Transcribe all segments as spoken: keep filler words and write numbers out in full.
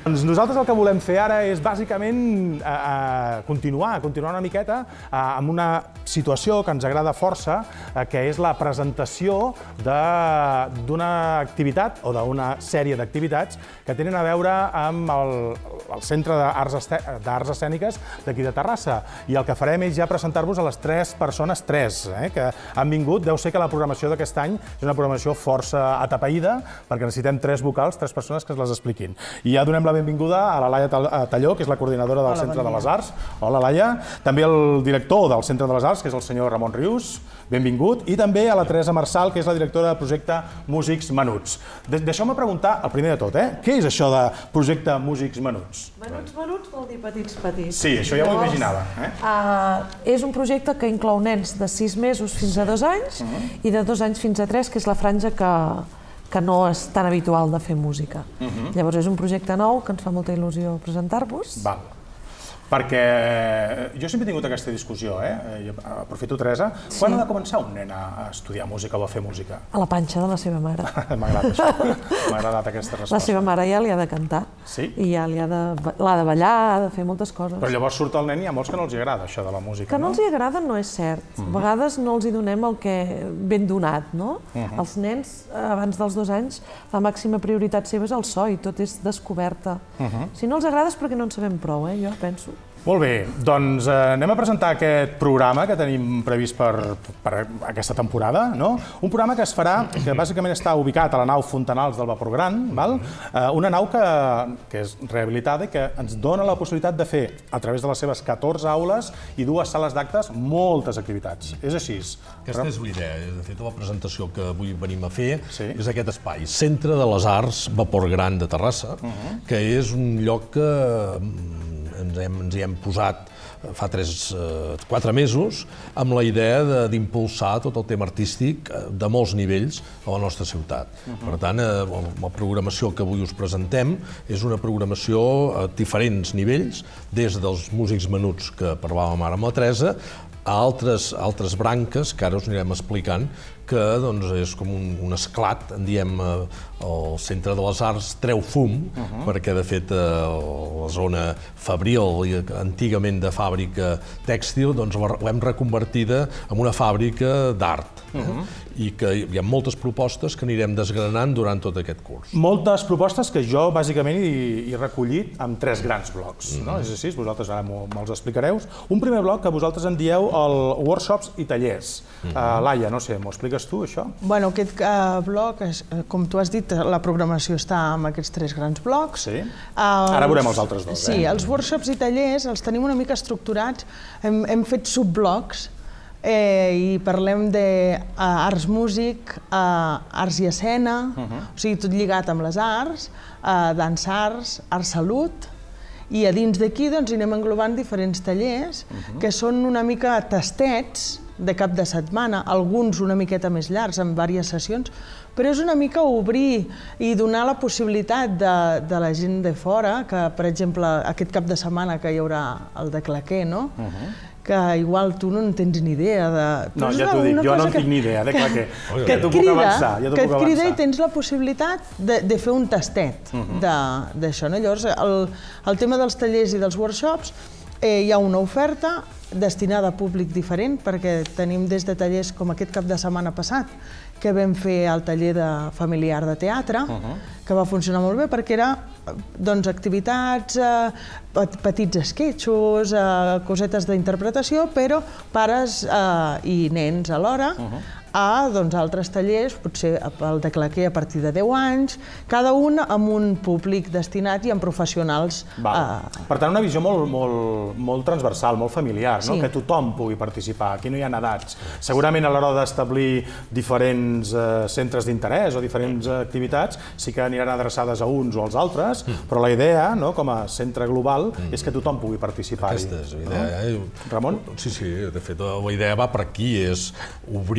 Doncs nosaltres el que volem fer ara és bàsicament continuar, continuar una miqueta amb una situació que ens agrada força, que és la presentació d'una activitat o d'una sèrie d'activitats que tenen a veure amb el Centre d'Arts Escèniques d'aquí de Terrassa. I el que farem és ja presentar-vos a les tres persones, tres, que han vingut. Deu ser que la programació d'aquest any és una programació força atapeïda, perquè necessitem tres vocals, tres persones que ens les expliquin. I ja donem la benvinguda a la Laia Talló, que és la coordinadora del Centre de les Arts. Hola, Laia. També el director del Centre de les Arts, que és el senyor Ramon Rius. Benvingut. I també a la Teresa Marçal, que és la directora del projecte Músics Menuts. Deixeu-me preguntar, el primer de tot, què és això de projecte Músics Menuts? Menuts, menuts vol dir petits, petits. Sí, això ja m'ho imaginava. És un projecte que inclou nens de sis mesos fins a dos anys i de dos anys fins a tres, que és la franja que que no és tan habitual de fer música. Llavors és un projecte nou que ens fa molta il·lusió presentar-vos. Val. Perquè jo sempre he tingut aquesta discussió, aprofito, Teresa, quan ha de començar un nen a estudiar música o a fer música? A la panxa de la seva mare. M'ha agradat això, m'ha agradat aquesta resposta. La seva mare ja li ha de cantar, i ja l'ha de ballar, ha de fer moltes coses. Però llavors surt el nen i hi ha molts que no els agrada això de la música, no? Que no els agrada no és cert. A vegades no els donem el que ben donat, no? Els nens, abans dels dos anys, la màxima prioritat seva és el so i tot és descoberta. Si no els agrada és perquè no en sabem prou, jo penso. Molt bé, doncs anem a presentar aquest programa que tenim previst per aquesta temporada. Un programa que es farà, que bàsicament està ubicat a la nau Fontanals del Vapor Gran, una nau que és rehabilitada i que ens dona la possibilitat de fer, a través de les seves catorze aules i dues sales d'actes, moltes activitats. És així. Aquesta és la idea. De fet, la presentació que avui venim a fer és aquest espai, Centre de les Arts Vapor Gran de Terrassa, que és un lloc que ens hi hem posat fa quatre mesos amb la idea d'impulsar tot el tema artístic de molts nivells a la nostra ciutat. Per tant, la programació que avui us presentem és una programació a diferents nivells, des dels músics menuts que parlàvem ara amb la Teresa, a altres branques que ara us anirem explicant, que és com un esclat, en diem el Centre de les Arts treu fum, perquè de fet la zona fabril, antigament de fàbrica tèxtil, l'hem reconvertida en una fàbrica d'art i que hi ha moltes propostes que anirem desgranant durant tot aquest curs. Moltes propostes que jo bàsicament he recollit en tres grans blocs. És així, vosaltres ara me'ls explicareu. Un primer bloc que vosaltres en dieu workshops i tallers. Laia, no sé, m'ho expliques tu, això? Bueno, aquest bloc, com tu has dit, la programació està en aquests tres grans blocs. Sí. Ara veurem els altres dos. Sí, els workshops i tallers els tenim una mica estructurats. Hem fet subblocs i parlem d'arts músic, arts i escena, o sigui, tot lligat amb les arts, dansa arts, art salut, i a dins d'aquí anirem englobant diferents tallers que són una mica tastets de cap de setmana, alguns una miqueta més llargs, amb diverses sessions, però és una mica obrir i donar la possibilitat de la gent de fora, que per exemple aquest cap de setmana que hi haurà el de claquer, no? Que igual tu no en tens ni idea de... No, ja t'ho dic, jo no en tinc ni idea de claquer. Que t'ho puc avançar, ja t'ho puc avançar. Que et crida i tens la possibilitat de fer un tastet d'això. Llavors, el tema dels tallers i dels workshops, hi ha una oferta destinada a públic diferent, perquè tenim des de tallers com aquest cap de setmana passat, que vam fer el taller familiar de teatre, que va funcionar molt bé perquè era activitats, petits esquetxos, cosetes d'interpretació, però pares i nens alhora, a altres tallers, potser el de claquer a partir de deu anys, cada un amb un públic destinat i amb professionals. Per tant, una visió molt transversal, molt familiar, que tothom pugui participar, aquí no hi ha edats. Segurament a l'hora d'establir diferents centres d'interès o diferents activitats sí que aniran adreçades a uns o als altres, però la idea, com a centre global, és que tothom pugui participar-hi. Aquesta és la idea. Ramon? Sí, sí, de fet, la idea va per aquí, és obrir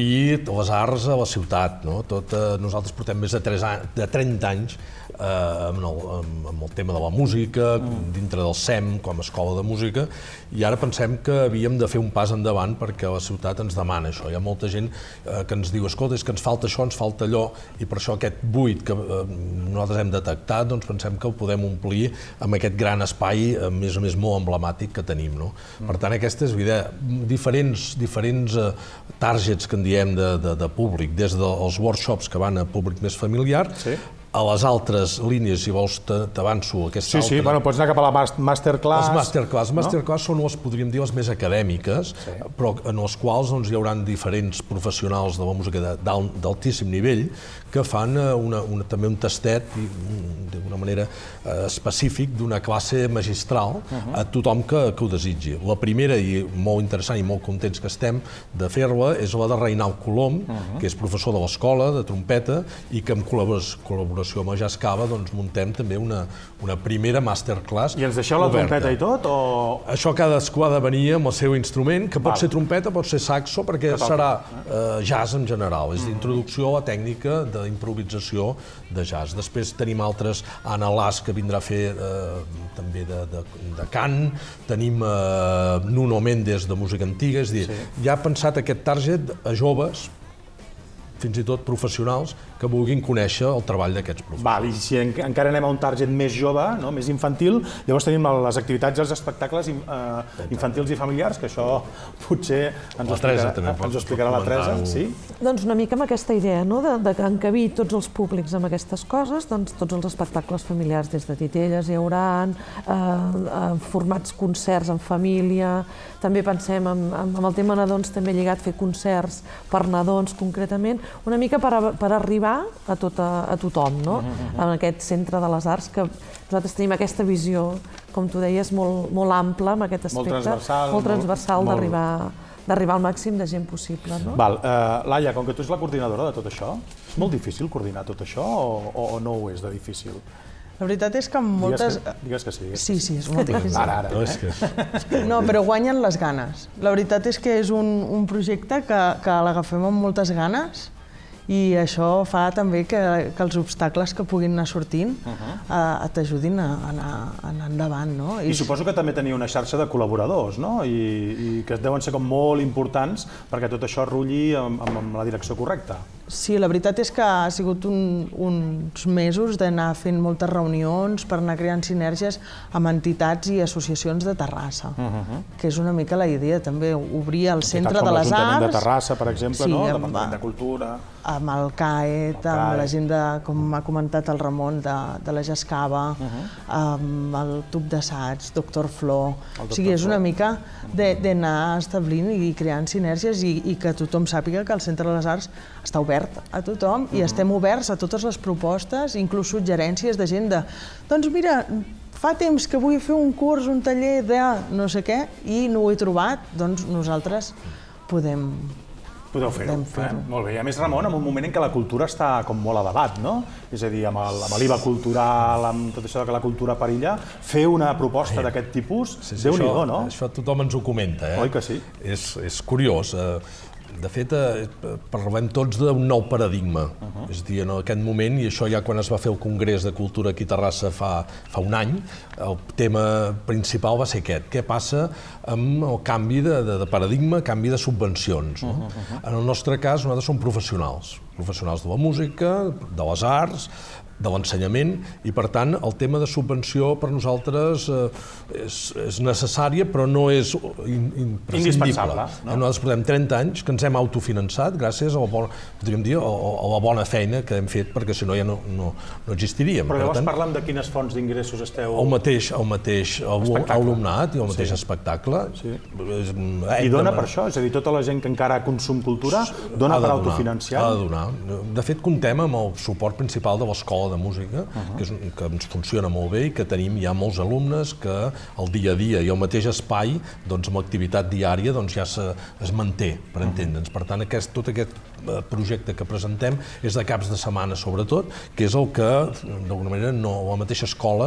fet les arts a la ciutat. Nosaltres portem més de trenta anys amb el tema de la música, dintre del S E M, com a escola de música, i ara pensem que havíem de fer un pas endavant perquè la ciutat ens demana això. Hi ha molta gent que ens diu, escolta, és que ens falta això, ens falta allò, i per això aquest buit que nosaltres hem detectat, doncs pensem que el podem omplir amb aquest gran espai, a més a més molt emblemàtic que tenim. Per tant, aquesta és la idea. Diferents targets que en diem de públic, des dels workshops que van a públic més familiar, a les altres línies, si vols t'avanço aquesta altra. Sí, sí, pots anar cap a la masterclass. Les masterclass. Les masterclass són, podríem dir, les més acadèmiques, però en les quals hi haurà diferents professionals de la música d'altíssim nivell que fan també un tastet, d'una manera específic, d'una classe magistral a tothom que ho desitgi. La primera, i molt interessant i molt contents que estem de fer-la, és la de Reinald Colom, que és professor de l'escola de trompeta i que en col·laboració amb el Jazz Cava muntem també una primera masterclass. I ens deixeu la trompeta i tot? Això cadascú ha de venir amb el seu instrument, que pot ser trompeta, pot ser saxo, perquè serà jazz en general, és d'introducció a la tècnica d'improvisació de jazz. Després tenim altres, Anna Las, que vindrà a fer també de cant, tenim Nuno Méndez de música antiga, és a dir, ja ha pensat aquest target a joves, fins i tot professionals, que vulguin conèixer el treball d'aquests professors. I si encara anem a un target més jove, més infantil, llavors tenim les activitats i els espectacles infantils i familiars, que això potser ens ho explicarà la Teresa. Doncs una mica amb aquesta idea, d'encabir tots els públics amb aquestes coses, tots els espectacles familiars, des de titelles hi haurà, formats concerts en família, també pensem amb el tema nadons, també lligat fer concerts per nadons concretament, una mica per arribar a tothom, en aquest centre de les arts, que nosaltres tenim aquesta visió, com tu deies, molt ampla en aquest aspecte, molt transversal d'arribar al màxim de gent possible. Laia, com que tu ets la coordinadora de tot això, és molt difícil coordinar tot això o no ho és de difícil? La veritat és que amb moltes... Digues que sí. Sí, sí, és molt difícil. Ara, ara. No, però guanyen les ganes. La veritat és que és un projecte que l'agafem amb moltes ganes i això fa també que els obstacles que puguin anar sortint t'ajudin a anar endavant. I suposo que també teniu una xarxa de col·laboradors, no? I que deuen ser com molt importants perquè tot això rulli amb la direcció correcta. Sí, la veritat és que ha sigut uns mesos d'anar fent moltes reunions per anar creant sinergies amb entitats i associacions de Terrassa, que és una mica la idea, també, obrir el centre de les arts... Com l'Ajuntament de Terrassa, per exemple, no? El Departament de Cultura... Amb el C A E T, amb la gent de, com ha comentat el Ramon, de la Jazz Cava, amb el tub d'assaig, doctor Fló... O sigui, és una mica d'anar establint i creant sinergies i que tothom sàpiga que el Centre de les Arts està obert a tothom i estem oberts a totes les propostes, inclús suggerències de gent de doncs mira, fa temps que vull fer un curs, un taller de no sé què i no ho he trobat, doncs nosaltres podem... Podeu fer-ho. Molt bé. I a més, Ramon, en un moment en què la cultura està com molt a debat, no? És a dir, amb l'I V A cultural, amb tot això que la cultura perilla, fer una proposta d'aquest tipus, Déu-n'hi-do, no? Això tothom ens ho comenta, eh? Oi que sí? És curiós. De fet, parlem tots d'un nou paradigma. És a dir, en aquest moment, i això ja quan es va fer el Congrés de Cultura aquí a Terrassa fa un any, el tema principal va ser aquest. Què passa amb el canvi de paradigma, canvi de subvencions? En el nostre cas, nosaltres som professionals. Professionals de la música, de les arts, de l'ensenyament, i per tant el tema de subvenció per nosaltres és necessària però no és imprescindible. Nosaltres portem trenta anys que ens hem autofinançat gràcies a la bona feina que hem fet, perquè si no ja no existiríem. Però llavors parlem de quines fonts d'ingressos esteu... El mateix alumnat i el mateix espectacle. I dona per això? És a dir, tota la gent que encara consum cultura dona per autofinanciar? Ha de donar. De fet, comptem amb el suport principal de l'escola de música, que ens funciona molt bé i que tenim ja molts alumnes que el dia a dia i el mateix espai, amb l'activitat diària, ja es manté, per entendre'ns. Per tant, tot aquest projecte que presentem és de caps de setmana, sobretot, que és el que, d'alguna manera, la mateixa escola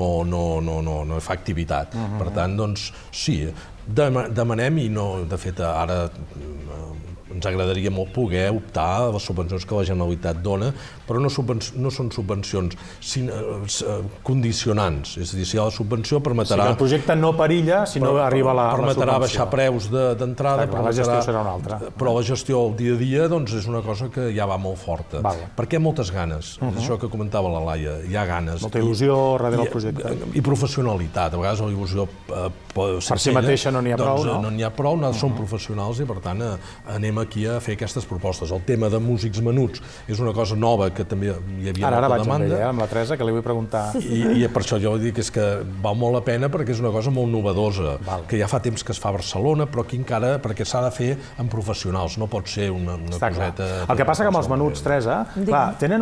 no fa activitat. Per tant, doncs, sí, demanem, i de fet ara ens agradaria molt poder optar a les subvencions que la Generalitat dona, però no, no són subvencions condicionants. És a dir, si hi ha la subvenció permetrà... Si el projecte no perilla, si no arriba la subvenció. Permetrà baixar preus d'entrada. La gestió serà una altra. Però la gestió al dia a dia és una cosa que ja va molt forta. Perquè hi ha moltes ganes. És això que comentava la Laia. Hi ha ganes. Molta il·lusió darrere el projecte. I professionalitat. A vegades la il·lusió... Per si mateixa no n'hi ha prou, no? No n'hi ha prou, nosaltres som professionals i, per tant, anem aquí a fer aquestes propostes. El tema de músics menuts és una cosa nova que també hi havia molta demanda. Ara vaig amb ella, amb la Teresa, que li vull preguntar. I per això jo dic és que val molt la pena perquè és una cosa molt novedosa, que ja fa temps que es fa a Barcelona, però aquí encara, perquè s'ha de fer amb professionals, no pot ser una coseta... El que passa que amb els menuts, Teresa, tenen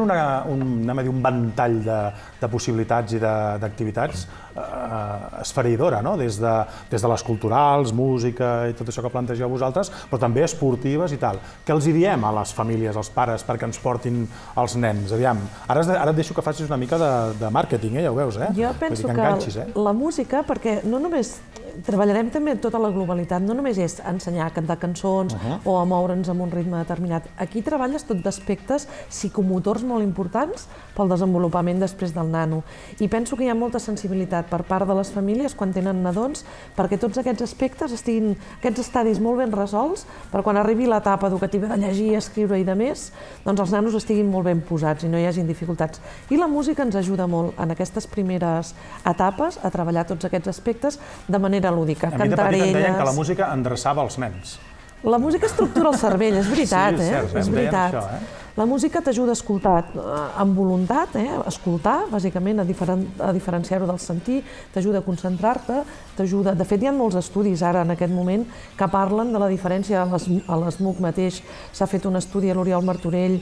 un ventall de possibilitats i d'activitats esfereïdora, des de les culturals, música i tot això que plantegeu vosaltres, però també esportives i tal. Què els hi diem a les famílies, als pares, perquè ens portin els nens? Aviam, ara et deixo que facis una mica de màrqueting, ja ho veus, eh? Jo penso que la música, perquè no només treballarem també tota la globalitat, no només és ensenyar a cantar cançons o a moure'ns amb un ritme determinat. Aquí treballes tot d'aspectes psicomotors molt importants pel desenvolupament després del nano. I penso que hi ha molta sensibilitat per part de les famílies quan tenen nadons perquè tots aquests aspectes estiguin, aquests estadis molt ben resolts, per quan arribi l'etapa educativa de llegir, escriure i de més, doncs els nanos estiguin molt ben posats i no hi hagin dificultats. I la música ens ajuda molt en aquestes primeres etapes a treballar tots aquests aspectes de manera lúdica. A mi de petit em deien que la música endreçava els nens. La música estructura el cervell, és veritat, eh? És veritat. La música t'ajuda a escoltar amb voluntat, escoltar, bàsicament, a diferenciar-ho del sentir, t'ajuda a concentrar-te, t'ajuda... De fet, hi ha molts estudis ara, en aquest moment, que parlen de la diferència. A l'ESMUC mateix s'ha fet un estudi a l'Oriol Martorell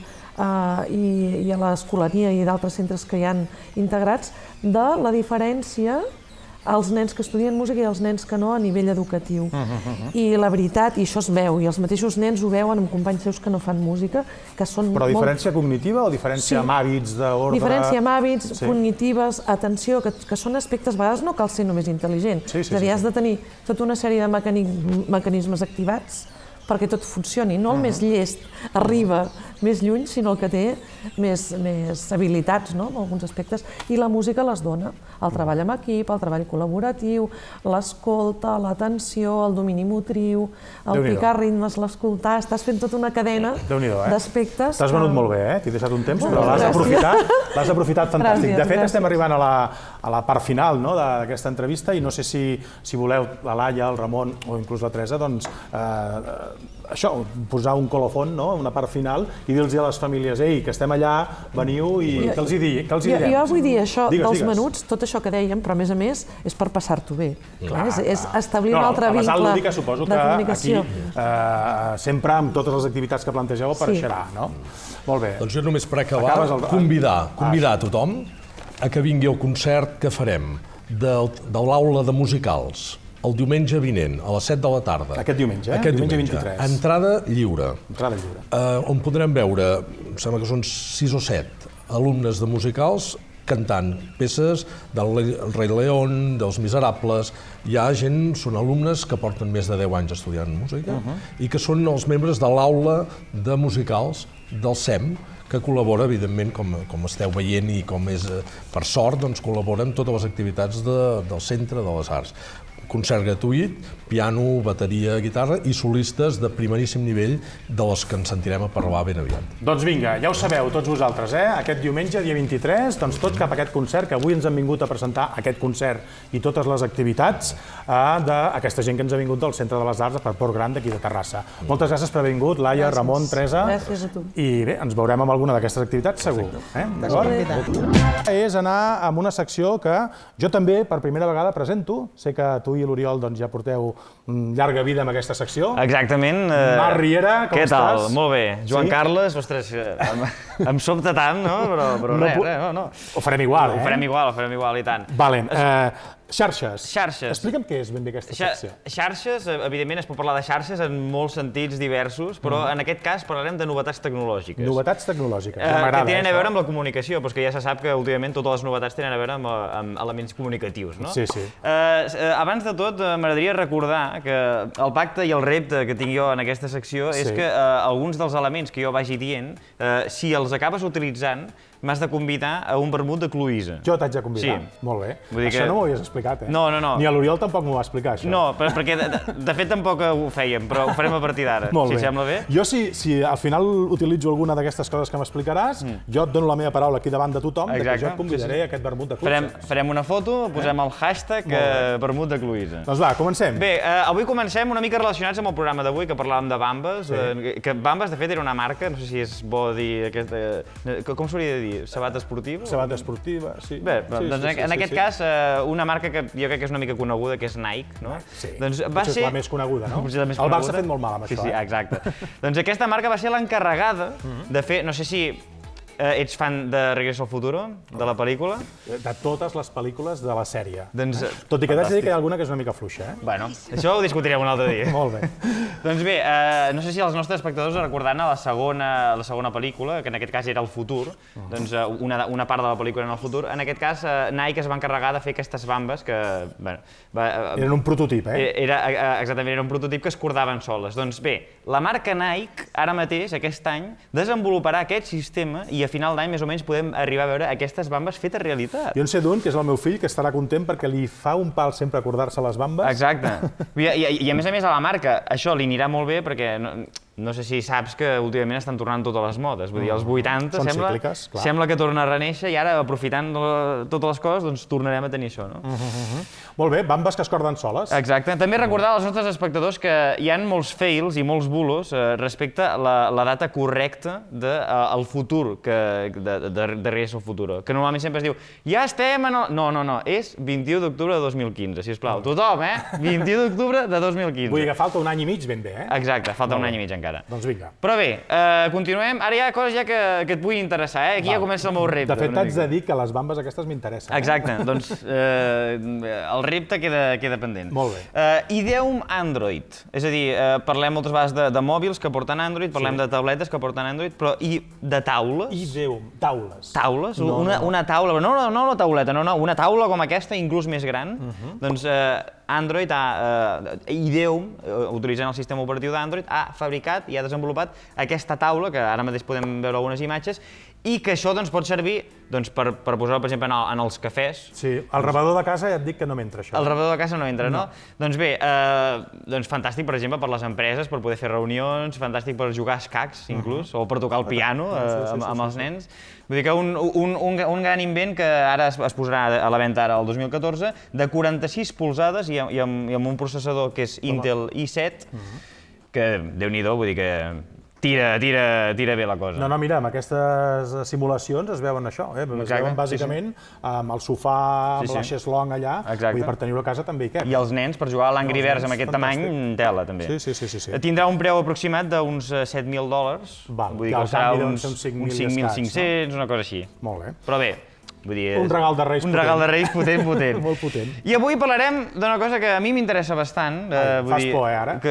i a l'Escolania i d'altres centres que hi han integrats de la diferència als nens que estudien música i als nens que no a nivell educatiu. I la veritat, i això es veu, i els mateixos nens ho veuen amb companys seus que no fan música, que són... Però diferència cognitiva o diferència amb hàbits d'ordre? Diferència amb hàbits, cognitives, atenció, que són aspectes, a vegades no cal ser només intel·ligent. És a dir, has de tenir tota una sèrie de mecanismes activats perquè tot funcioni. No el més llest arriba més lluny, sinó el que té més habilitats en alguns aspectes. I la música les dona. El treball amb equip, el treball col·laboratiu, l'escolta, l'atenció, el domini motriu, el picar ritmes, l'escoltar... Estàs fent tota una cadena d'aspectes... T'has venut molt bé, eh? T'he deixat un temps, però l'has aprofitat, l'has aprofitat fantàstic. De fet, estem arribant a la part final d'aquesta entrevista i no sé si voleu, la Laia, el Ramon o inclús la Teresa, doncs això, posar un colofon, una part final, i dir-los a les famílies, ei, que estem allà, veniu, i què els hi direm? Jo vull dir això dels menuts, tot això que dèiem, però a més a més és per passar-t'ho bé. És establir un altre vincle de comunicació. La vessant lúdica suposo que aquí, sempre amb totes les activitats que plantegeu, apareixerà, no? Molt bé. Doncs jo només per acabar, convidar, convidar a tothom a que vingui al concert que farem de l'aula de musicals el diumenge vinent, a les set de la tarda. Aquest diumenge, eh? Aquest diumenge vint-i-tres. Entrada lliure. Entrada lliure. On podrem veure, em sembla que són sis o set alumnes de musicals cantant peces del Rei León, dels Miserables. Hi ha gent, són alumnes que porten més de deu anys estudiant música i que són els membres de l'aula de musicals del S E M, que col·labora, evidentment, com esteu veient i com és, per sort, doncs col·labora amb totes les activitats del Centre de les Arts. Concert gratuït, piano, bateria, guitarra i solistes de primeríssim nivell de les que ens sentirem a parlar ben aviat. Doncs vinga, ja ho sabeu tots vosaltres, eh? Aquest diumenge, dia vint-i-tres, doncs tot cap a aquest concert, que avui ens han vingut a presentar aquest concert i totes les activitats d'aquesta gent que ens ha vingut del Centre de les Arts per Port Gran d'aquí de Terrassa. Moltes gràcies per haver vingut, Laia, Ramon, Teresa. Gràcies a tu. I bé, ens veurem amb alguna d'aquestes activitats, segur. D'acord? És anar amb una secció que jo també per primera vegada presento. Sé que tu i l'Oriol ja porteu llarga vida amb aquesta secció. Exactament. Marc Riera, com estàs? Què tal? Molt bé. Joan Carles, ostres, em sobta tant, no? Però res, no, no. Ho farem igual, eh? Ho farem igual, ho farem igual, i tant. Vale. Xarxes. Xarxes. Explica'm què és ben bé aquesta secció. Xarxes, evidentment es pot parlar de xarxes en molts sentits diversos, però en aquest cas parlarem de novetats tecnològiques. Novetats tecnològiques, que tenen a veure amb la comunicació, però que ja se sap que últimament totes les novetats tenen a veure amb elements comunicatius, no? Sí, sí. Abans de tot, m'agradaria recordar que el pacte i el repte que tinc jo en aquesta secció és que alguns dels elements que jo vagi dient, si els acabes utilitzant, m'has de convidar a un vermut de Cloïsa. Jo t'haig de convidar? Sí. Molt bé. Això no m'ho havies explicat, eh? No, no, no. Ni a l'Oriol tampoc m'ho va explicar, això. No, perquè de fet tampoc ho fèiem, però ho farem a partir d'ara, si et sembla bé. Jo, si al final utilitzo alguna d'aquestes coses que m'explicaràs, jo et dono la meva paraula aquí davant de tothom, que jo et convidaré a aquest vermut de Cloïsa. Farem una foto, posem el hashtag vermut de Cloïsa. Doncs va, comencem. Bé, avui comencem una mica relacionats amb el programa d'avui, que parlàvem de Bambes, que Bambes, de fet, era una marca, no sé si és bo dir aquesta... Com s'hauria de dir? Sabata esportiva? Sabata esportiva, sí. Bé, doncs en aquest cas, una marca que jo crec que és una mica coneguda, que és Nike, no? Sí, potser és la més coneguda, no? El Barça ha fet molt mal amb això, eh? Sí, sí, exacte. Doncs aquesta marca va ser l'encarregada de fer, no sé si ets fan de Regreso al Futuro, de la pel·lícula? De totes les pel·lícules de la sèrie. Tot i que t'haig de dir que hi ha alguna que és una mica fluixa, eh? Bueno, això ho discutirem un altre dia. Molt bé. Doncs bé, no sé si els nostres espectadors recordaran la segona pel·lícula, que en aquest cas era el futur, doncs una part de la pel·lícula en el futur. En aquest cas, Nike es va encarregar de fer aquestes bambes que... Eren un prototip, eh? Exactament, era un prototip que es cordaven soles. Doncs bé, la marca Nike, ara mateix, aquest any, desenvoluparà aquest sistema i a final d'any, més o menys, podem arribar a veure aquestes bambes fetes realitat. Jo en sé d'un, que és el meu fill, que estarà content perquè li fa un pal sempre acordar-se les bambes. Exacte. I a més a més a la marca, això li anirà molt bé perquè no sé si saps que últimament estan tornant totes les modes. Vull dir, als vuitanta sembla que torna a reneixer i ara, aprofitant totes les coses, doncs tornarem a tenir això, no? Molt bé, bambes que es corden soles. Exacte. També recordar als nostres espectadors que hi ha molts fails i molts bulos respecte a la data correcta del futur de Regreso al Futuro, que normalment sempre es diu ja estem en el... No, no, no, és vint-i-u d'octubre de dos mil quinze, sisplau. Tothom, eh? vint-i-u d'octubre de dos mil quinze. Vull dir que falta un any i mig ben bé, eh? Exacte, falta un any i mig encara. Doncs vinga. Però bé, continuem. Ara hi ha coses ja que et vull interessar, eh? Aquí ja comença el meu repte. De fet, t'haig de dir que les bambes aquestes m'interessen. Exacte, doncs el repte queda pendent. Molt bé. Ideum Android. És a dir, parlem moltes vegades de mòbils que porten Android, parlem de tabletes que porten Android, però i de taules? Ideum, taules. Taules? Una taula, no una tauleta, no, no, una taula com aquesta, inclús més gran. Doncs Android, Ideum, utilitzant el sistema operatiu d'Android, ha fabricat i ha desenvolupat aquesta taula, que ara mateix podem veure algunes imatges, i que això pot servir per posar-ho, per exemple, en els cafès. Sí, el rebedor de casa ja et dic que no m'entra, això. El rebedor de casa no entra, no? Doncs bé, fantàstic, per exemple, per les empreses, per poder fer reunions, fantàstic per jugar a escacs, inclús, o per tocar el piano amb els nens. Vull dir que un gran invent que ara es posarà a la venda ara el dos mil catorze, de quaranta-sis polzades i amb un processador que és Intel i set, que, Déu-n'hi-do, vull dir que tira, tira, tira bé la cosa. No, no, mira, amb aquestes simulacions es veuen això, eh? Es veuen bàsicament amb el sofà, amb la xeslong allà, vull dir, per tenir-ho a casa també hi cap. I els nens, per jugar a l'Angry Birds amb aquest tamany, tela, també. Sí, sí, sí. Tindrà un preu aproximat d'uns set mil dòlars. Val, i al canvi doncs són cinc mil cinc cents, una cosa així. Molt bé. Però bé, un regal de Reis potent. Un regal de Reis potent, potent. Molt potent. I avui parlarem d'una cosa que a mi m'interessa bastant. Fas por, eh, ara?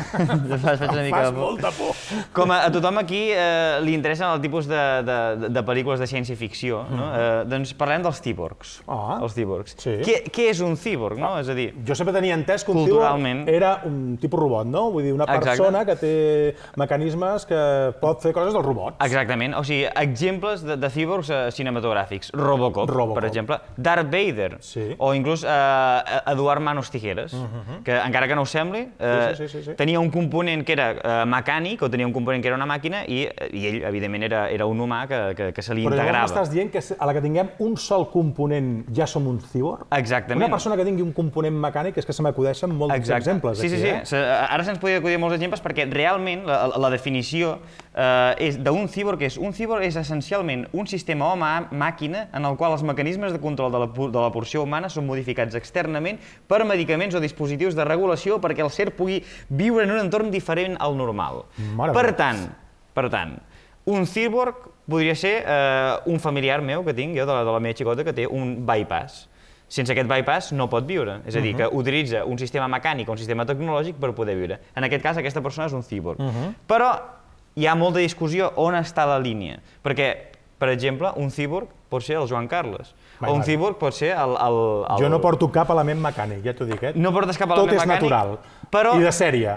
Em fas molta por. Com a tothom aquí li interessen el tipus de pel·lícules de ciència-ficció, doncs parlem dels cíborgs. Els cíborgs. Què és un cíborg, no? És a dir... Jo sempre tenia entès que un cíborg era un tipus robot, no? Vull dir, una persona que té mecanismes que pot fer coses dels robots. Exactament. O sigui, exemples de cíborgs cinematogràfics. Robocop. Robocop, per exemple, Darth Vader, o inclús Eduard Manos Tijeras, que encara que no ho sembli, tenia un component que era mecànic, o tenia un component que era una màquina, i ell, evidentment, era un humà que se li integrava. Però llavors m'estàs dient que a la que tinguem un sol component ja som un cíborg? Exactament. Una persona que tingui un component mecànic és que se m'acudeixen molts exemples aquí, eh? Sí, sí, sí. Ara se'ns podria acudir molts exemples perquè realment la definició d'un cíborg és un cíborg és essencialment un sistema home-màquina en el qual els mecanismes de control de la porció humana són modificats externament per medicaments o dispositius de regulació perquè el ser pugui viure en un entorn diferent al normal. Per tant, per tant, un cíborg podria ser un familiar meu que tinc, jo, de la meva xicota, que té un bypass. sense aquest bypass no pot viure. És a dir, que utilitza un sistema mecànic o un sistema tecnològic per poder viure. En aquest cas, aquesta persona és un cíborg. Però hi ha molta discussió on està la línia. Perquè, per exemple, un cíborg pot ser el Joan Carles. O un cíborg pot ser el... Jo no porto cap element mecànic, ja t'ho dic, eh? No portes cap element mecànic. Tot és natural i de sèrie.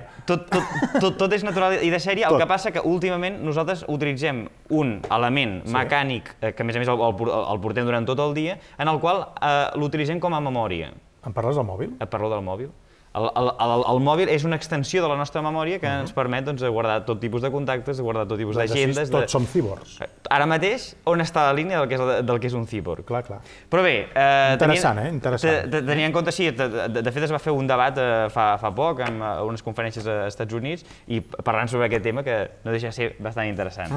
Tot és natural i de sèrie, el que passa que últimament nosaltres utilitzem un element mecànic, que a més a més el portem durant tot el dia, en el qual l'utilitzem com a memòria. Em parles del mòbil? Et parlo del mòbil. El mòbil és una extensió de la nostra memòria que ens permet guardar tot tipus de contactes, guardar tot tipus d'agendes... Tots som cíborgs. Ara mateix, on està la línia del que és un cíborg? Clar, clar. Però bé... Interessant, eh? Interessant. Tenint en compte, sí, de fet es va fer un debat fa poc en unes conferències als Estats Units i parlant sobre aquest tema que no deixa de ser bastant interessant.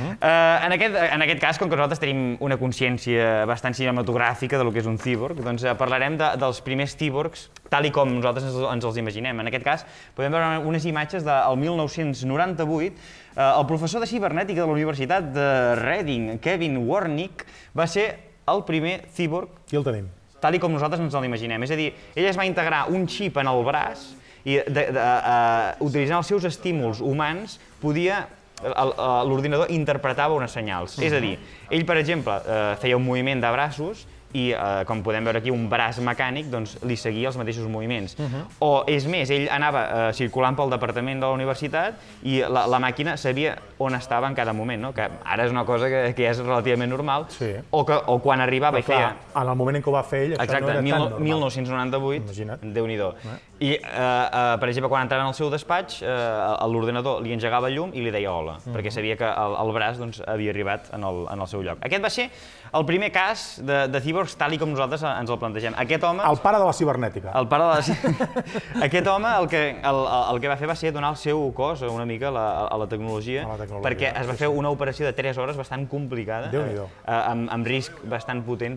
En aquest cas, com que nosaltres tenim una consciència bastant cinematogràfica del que és un cíborg, doncs parlarem dels primers cíborgs tal i com nosaltres ens els imaginem. En aquest cas, podem veure unes imatges del mil nou-cents noranta-vuit. El professor de cibernètica de la Universitat de Reading, Kevin Warnick, va ser el primer cíborg tal i com nosaltres ens l'imaginem. És a dir, ell es va integrar un xip en el braç i utilitzant els seus estímuls humans podia l'ordinador interpretava unes senyals. És a dir, ell, per exemple, feia un moviment de braços i, com podem veure aquí, un braç mecànic li seguia els mateixos moviments. O, és més, ell anava circulant pel departament de la universitat i la màquina sabia on estava en cada moment, que ara és una cosa que ja és relativament normal, o quan arribava i feia... En el moment en què ho va fer ell, això no era tan normal. mil nou-cents noranta-vuit, Déu-n'hi-do. I, per exemple, quan entrava en el seu despatx, l'ordenador li engegava llum i li deia hola, perquè sabia que el braç havia arribat en el seu lloc. Aquest va ser el primer cas de cíborgs tal com nosaltres ens el plantegem. Aquest home... El pare de la cibernètica. El pare de la cibernètica. Aquest home el que va fer va ser donar el seu cos una mica a la tecnologia, perquè es va fer una operació de tres hores bastant complicada, amb risc bastant potent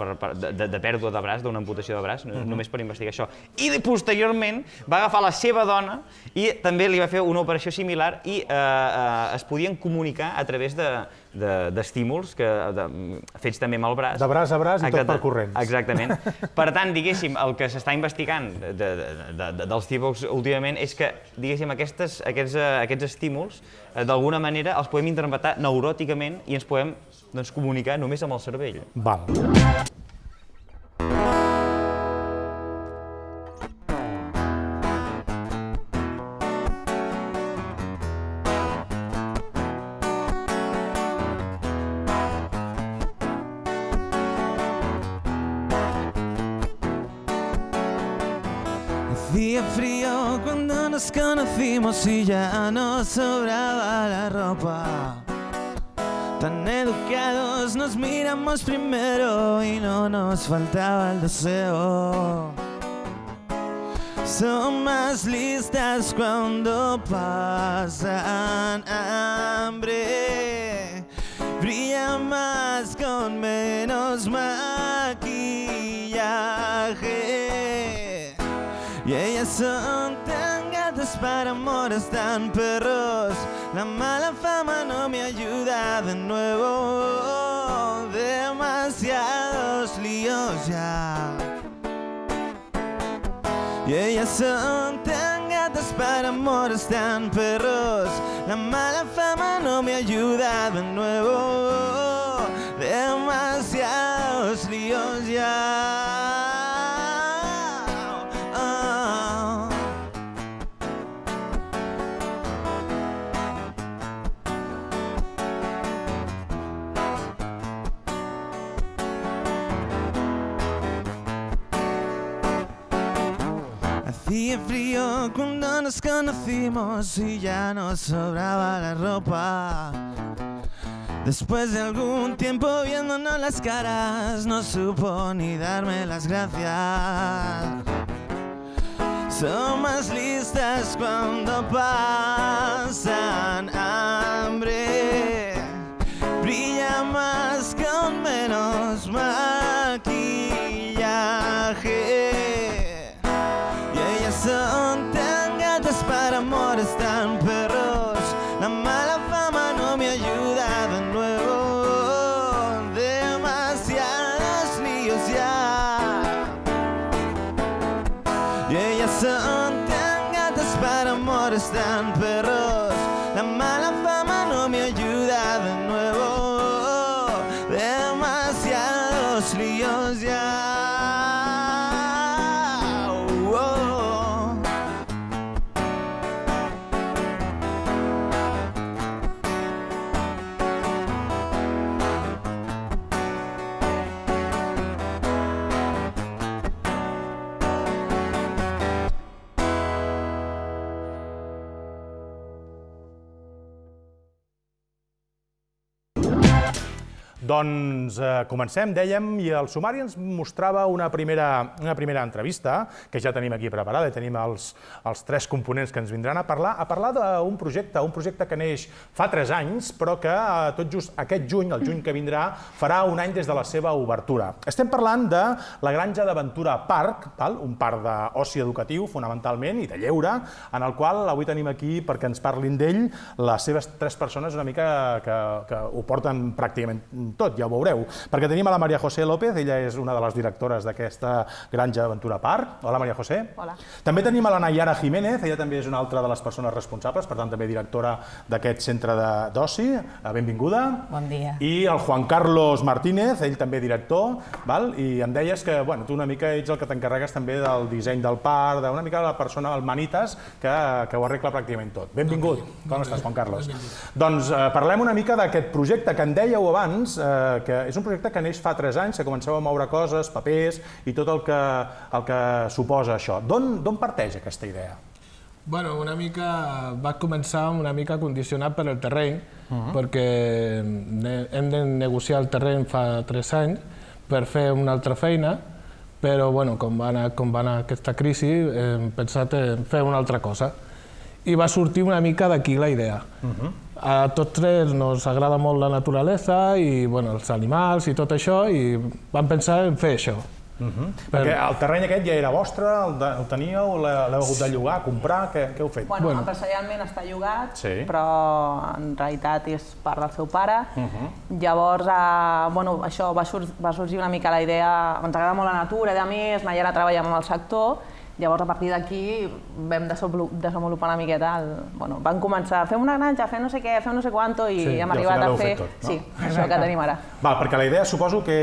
de pèrdua de braç, d'una amputació de braç, només per investigar això. I posteriorment va agafar la seva dona i també li va fer una operació similar i es podien comunicar a través d'estímuls fets també amb el braç. De braç a braç i tot per corrents. Exactament. Per tant, diguéssim, el que s'està investigant dels cíborgs últimament és que, diguéssim, aquests estímuls, d'alguna manera, els podem interpretar neuròticament i ens podem comunicar només amb el cervell. Val. Hacía frío cuando nos conocimos y ya nos sobraba la ropa. Tan educados nos miramos primero y no nos faltaba el deseo. Son más listas cuando pasan hambre. Brilla más con menos maquillaje. Y ellas son tan gatas para amores tan perros. La mala fama no me ayuda de nuevo. Demasiados líos ya. Y ellas son tan gatas para amores tan perros. La mala fama no me ayuda de nuevo. Demasiados líos ya. Hacía frío cuando nos conocimos y ya nos sobraba la ropa. Después de algún tiempo viéndonos las caras, no supo ni darme las gracias. Son más listas cuando pasan hambre. Brilla más con menos maquillaje. Son tan gatas para amores tan perros. La mala fama no me ayuda de nuevo. Demasiados líos ya. están perros. La mala fama no me ayuda de nuevo. Demasiados líos ya. Doncs eh, comencem, dèiem, i el sumari ens mostrava una primera, una primera entrevista, que ja tenim aquí preparada, i tenim els, els tres components que ens vindran a parlar, a parlar d'un projecte, un projecte que neix fa tres anys, però que eh, tot just aquest juny, el juny que vindrà, farà un any des de la seva obertura. Estem parlant de la Granja d'Aventura Park, val? Un parc d'oci educatiu, fonamentalment, i de lleure, en el qual avui tenim aquí, perquè ens parlin d'ell, les seves tres persones una mica que, que ho porten pràcticament tot, ja ho veureu, perquè tenim a la Maria José López, ella és una de les directores d'aquesta Granja d'Aventura Park. Hola, Maria José. Hola. També tenim a la Nayara Jiménez, ella també és una altra de les persones responsables, per tant també directora d'aquest centre d'oci. Benvinguda. Bon dia. I el Juan Carlos Martínez, ell també director, val? I em deies que bueno, tu una mica ets el que t'encarregues també del disseny del parc, d'una mica la persona, el Manitas, que, que ho arregla pràcticament tot. Benvingut. Com estàs, Juan Carlos? Doncs eh, parlem una mica d'aquest projecte que en dèieu abans, que és un projecte que neix fa tres anys, que comenceu a moure coses, papers i tot el que, el que suposa això. D'on parteix aquesta idea? Bueno, una mica va començar una mica condicionat per el terreny, perquè hem de negociar el terreny fa tres anys per fer una altra feina, però bueno, com va anar, com va anar aquesta crisi hem pensat en fer una altra cosa. I va sortir una mica d'aquí la idea. A tots tres ens agrada molt la naturalesa i bueno, els animals i tot això, i vam pensar en fer això. Perquè el terreny aquest ja era vostre, el teníeu, l'heu hagut de llogar, comprar, què heu fet? Bueno, empresarialment està llogat, però en realitat és part del seu pare. Llavors, bueno, això va sorgir una mica la idea, ens agrada molt la natura, i a més, Nayara treballa amb el sector. Llavors, a partir d'aquí, vam desenvolupar una miqueta, bueno, vam començar a fer una granja, a fer no sé què, a fer no sé quanto, i hem arribat a fer això que tenim ara. Perquè la idea suposo que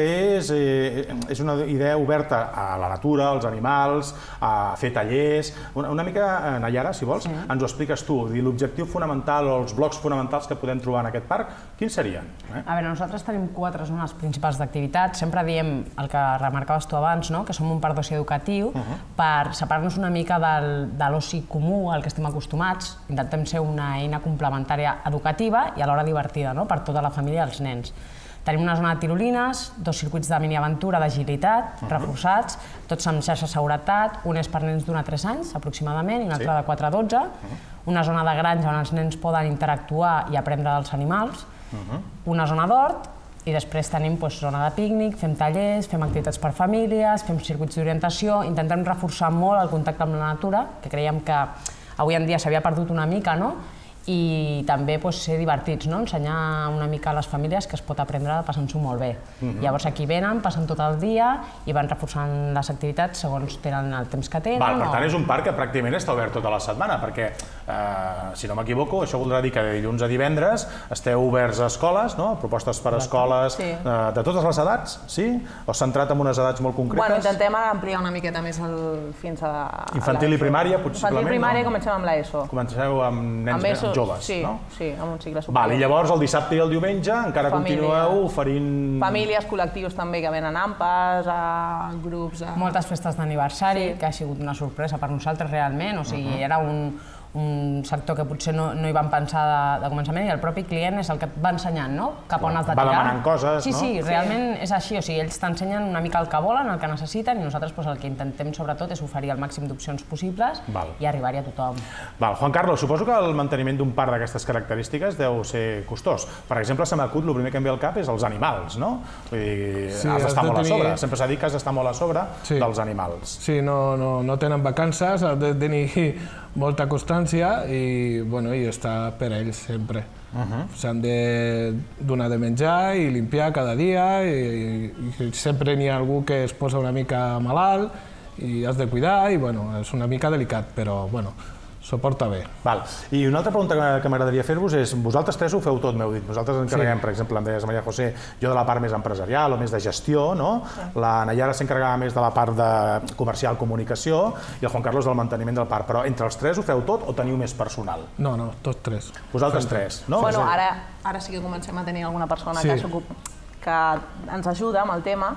és una idea oberta a la natura, als animals, a fer tallers. Una mica, Nayara, si vols, ens ho expliques tu. L'objectiu fonamental o els blocs fonamentals que podem trobar en aquest parc, quins serien? A veure, nosaltres tenim quatre zones principals d'activitats. Sempre diem el que remarcaves tu abans, que som un parc d'oci educatiu, per separar-nos una mica de l'oci comú al que estem acostumats. Intentem ser una eina complementària educativa i alhora divertida per tota la família i els nens. Tenim una zona de tirolines, dos circuits de miniaventura d'agilitat reforçats, tots amb xarxa de seguretat, un és per nens d'un a tres anys aproximadament i un altre de quatre a dotze, una zona de granja on els nens poden interactuar i aprendre dels animals, una zona d'hort, i després tenim zona de pícnic, fem tallers, fem activitats per famílies, fem circuits d'orientació, intentem reforçar molt el contacte amb la natura, que creiem que avui en dia s'havia perdut una mica, i també ser divertits, ensenyar una mica a les famílies que es pot aprendre passant-s'ho molt bé. Llavors aquí venen, passen tot el dia i van reforçant les activitats segons tenen el temps que tenen. Per tant, és un parc que pràcticament està obert tota la setmana, perquè, si no m'equivoco, això voldrà dir que de dilluns a divendres esteu oberts a escoles, propostes per a escoles de totes les edats, sí? O centrat en unes edats molt concretes? Bueno, intentem ampliar una miqueta més fins a... Infantil i primària, possiblement? Infantil i primària, comencem amb l'ESO. Comenceu amb nens joves, no? Sí, amb un cicle superior. I llavors el dissabte i el diumenge encara continueu oferint... Famílies, col·lectius també que venen ampes, grups... Moltes festes d'aniversari, que ha sigut una sorpresa per nosaltres realment, o sigui, era un un sector que potser no hi vam pensar de començament, i el propi client és el que et va ensenyant cap on has de tirar. Va demanant coses, no? Sí, sí, realment és així, o sigui, ells t'ensenyen una mica el que volen, el que necessiten, i nosaltres el que intentem sobretot és oferir el màxim d'opcions possibles i arribar-hi a tothom. Juan Carlos, suposo que el manteniment d'un parc d'aquestes característiques deu ser costós. Per exemple, se m'acut, el primer que em ve al cap és els animals, no? Vull dir, has d'estar molt a sobre, sempre s'ha dit que has d'estar molt a sobre dels animals. Sí, no tenen vacances, has de tenir molta constància i estar per ells sempre. S'han de donar de menjar i limpiar cada dia, i sempre n'hi ha algú que es posa una mica malalt i has de cuidar, i és una mica delicat, però s'ho porta bé. Val. I una altra pregunta que m'agradaria fer-vos és, vosaltres tres ho feu tot, m'heu dit. Nosaltres ens encarreguem, per exemple, em deies Maria José, jo de la part més empresarial o més de gestió, no? La Nayara s'encarregava més de la part de comercial, comunicació, i el Juan Carlos del manteniment del parc. Però entre els tres ho feu tot o teniu més personal? No, no, tots tres. Vosaltres tres, no? Bueno, ara, ara sí que comencem a tenir alguna persona que s'ocupa, que ens ajuda amb el tema,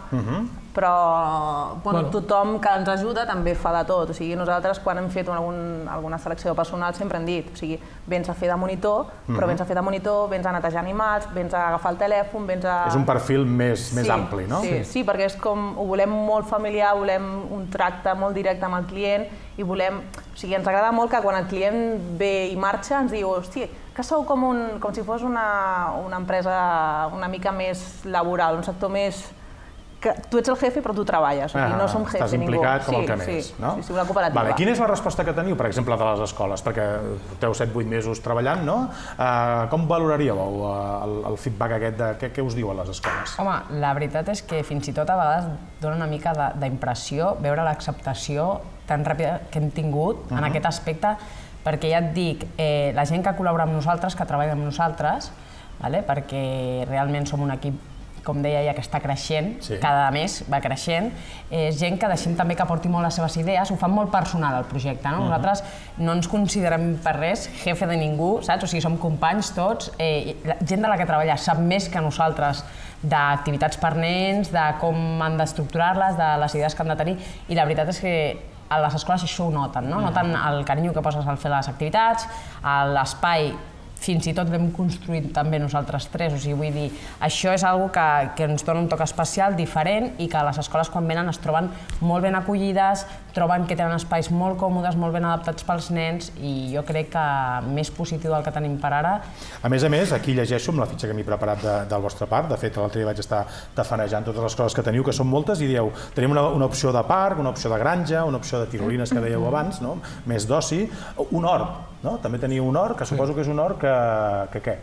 però bueno, tothom que ens ajuda també fa de tot. O sigui, nosaltres quan hem fet algun, alguna selecció de personal sempre hem dit, o sigui, vens a fer de monitor, però vens a fer de monitor, vens a netejar animals, vens a agafar el telèfon, vens a... És un perfil més, més ampli, no? Sí, sí, perquè és com, ho volem molt familiar, volem un tracte molt directe amb el client i volem... O sigui, ens agrada molt que quan el client ve i marxa ens diu, hòstia, que sou com, un, com si fos una, una empresa una mica més laboral, un sector més... que tu ets el jefe però tu treballes, o sigui, no som jefe estàs ningú. implicat com el que més, no? Sí, sí, una cooperativa. Vale, quina és la resposta que teniu, per exemple, de les escoles? Perquè porteu set vuit mesos treballant, no? Uh, com valoraríeu el, el feedback aquest de què, què us diuen les escoles? Home, la veritat és que fins i tot a vegades dona una mica d'impressió veure l'acceptació tan ràpida que hem tingut en aquest aspecte, perquè ja et dic, eh, la gent que col·labora amb nosaltres, que treballa amb nosaltres, vale? Perquè realment som un equip, com deia ja, que està creixent, sí. Cada mes va creixent, és gent que deixem també que aporti molt les seves idees, ho fan molt personal el projecte, no? Uh-huh. Nosaltres no ens considerem per res jefe de ningú, saps? O sigui, som companys tots, eh, la gent de la que treballa sap més que nosaltres d'activitats per nens, de com han d'estructurar-les, de les idees que han de tenir, i la veritat és que a les escoles això ho noten, no? Noten el carinyo que poses al fer les activitats, l'espai, fins i tot l'hem construït també nosaltres tres, o sigui, vull dir, això és una cosa que, que ens dona un toc especial, diferent, i que les escoles quan venen es troben molt ben acollides, troben que tenen espais molt còmodes, molt ben adaptats pels nens, i jo crec que més positiu del que tenim per ara. A més a més, aquí llegeixo amb la fitxa que m'he preparat de, del vostre parc, de fet l'altre dia vaig estar tafanejant totes les coses que teniu, que són moltes, i dieu, tenim una, una opció de parc, una opció de granja, una opció de tirolines que dèieu abans, no? Més d'oci, un hort, no? També teniu un hort, que suposo que és un hort que... que què?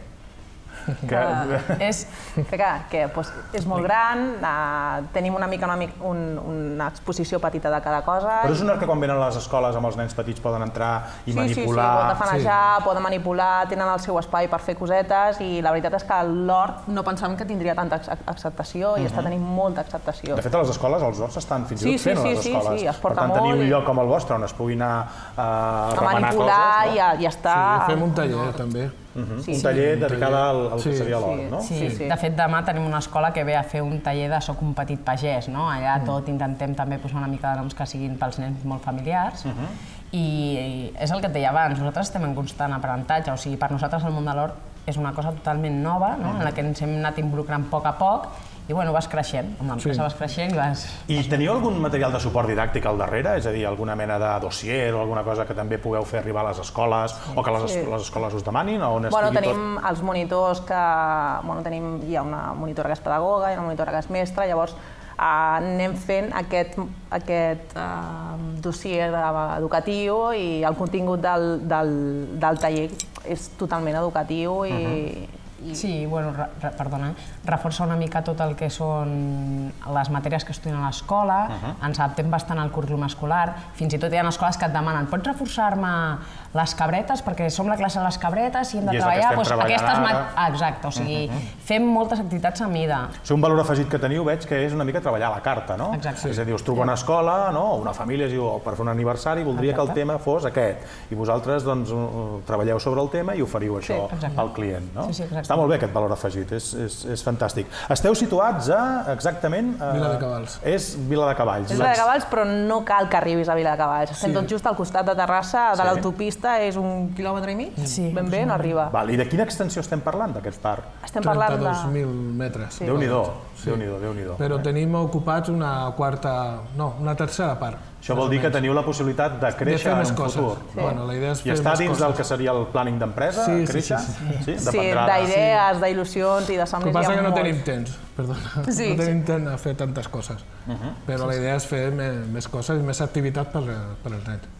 Que, és, que, que pues, és molt gran, uh, tenim una mica, una, mica un, una exposició petita de cada cosa. Però és un hort que quan venen a les escoles amb els nens petits poden entrar i sí, manipular... Sí, sí, poden fanejar, sí. Poden manipular, tenen el seu espai per fer cosetes, i la veritat és que l'hort no pensàvem que tindria tanta acceptació, i uh-huh. està tenint molta acceptació. De fet, a les escoles els horts estan fins i tot sí, fent sí, a les sí, escoles. Sí, sí, es porta per tant, molt. tenir un lloc com el vostre on es pugui anar uh, a remenar manipular coses, no? i, a, i estar... Sí, fem un taller, també. Uh-huh. Sí, un taller sí. dedicat al, al sí. que seria l'hort, no? Sí. Sí, sí. De fet, demà tenim una escola que ve a fer un taller de soc un petit pagès, no? Allà mm. tot intentem també posar una mica de noms que siguin pels nens molt familiars. Uh-huh. I, I és el que et deia abans, nosaltres estem en constant aprenentatge, o sigui, per nosaltres el món de l'hort és una cosa totalment nova, no? Uh-huh. En la que ens hem anat involucrant a poc a poc, i bueno, vas creixent, amb l'empresa sí. vas creixent i vas... I teniu algun material de suport didàctic al darrere? És a dir, alguna mena de dossier o alguna cosa que també pugueu fer arribar a les escoles sí. o que les, sí. les escoles us demanin? O on bueno, tenim tot... els monitors que... Bueno, tenim, hi ha una monitora que és pedagoga, hi ha una monitora que és mestra, llavors eh, anem fent aquest, aquest eh, dossier educatiu, i el contingut del, del, del taller és totalment educatiu i... Uh-huh. I... Sí, bueno, re, re, perdona, reforça una mica tot el que són les matèries que estudien a l'escola, uh-huh. ens adaptem bastant al currículum escolar, fins i tot hi ha escoles que et demanen pots reforçar-me les cabretes, perquè som la classe de les cabretes i hem de I treballar, doncs aquestes... Ara. Ah, exacte, o sigui, uh-huh. fem moltes activitats a mida. Sí, un valor afegit que teniu, veig que és una mica treballar a la carta, no? Exacte. És a dir, us truco a una escola, no? O una família es diu, per fer un aniversari, voldria Exacte. que el tema fos aquest, i vosaltres doncs treballeu sobre el tema i oferiu això sí, al client, no? Sí, sí, exacte. Està molt bé aquest valor afegit, és, és, és fantàstic. Esteu situats a, exactament... A... Vila de Cavalls. És Vila de Cavalls. És Vila de Cavalls, però no cal que arribis a Vila de Cavalls. Estem sí. tot just al costat de Terrassa, de sí. l'autopista, és un quilòmetre i mig, sí. ben bé, no arriba. Val, i de quina extensió estem parlant, d'aquest parc? Estem parlant de... trenta-dos mil metres. Sí. Déu-n'hi-do, sí. Déu-n'hi-do, Déu-n'hi-do. Però tenim ocupats una quarta... no, una tercera part. Això vol dir que teniu la possibilitat de créixer en un futur. Sí. Bueno, la idea és fer I està dins coses. del que seria el planning d'empresa, sí, créixer? Sí, sí, sí. sí, sí d'idees, sí. d'il·lusions i de somnis. El que passa que no tenim temps, perdona. Sí, no tenim sí. temps a fer tantes coses. Uh-huh. Però sí, la idea és fer més, més coses i més activitat per, per als nens.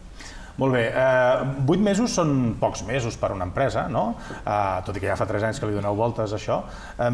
Molt bé. Vuit mesos són pocs mesos per a una empresa, no? Tot i que ja fa tres anys que li doneu voltes a això.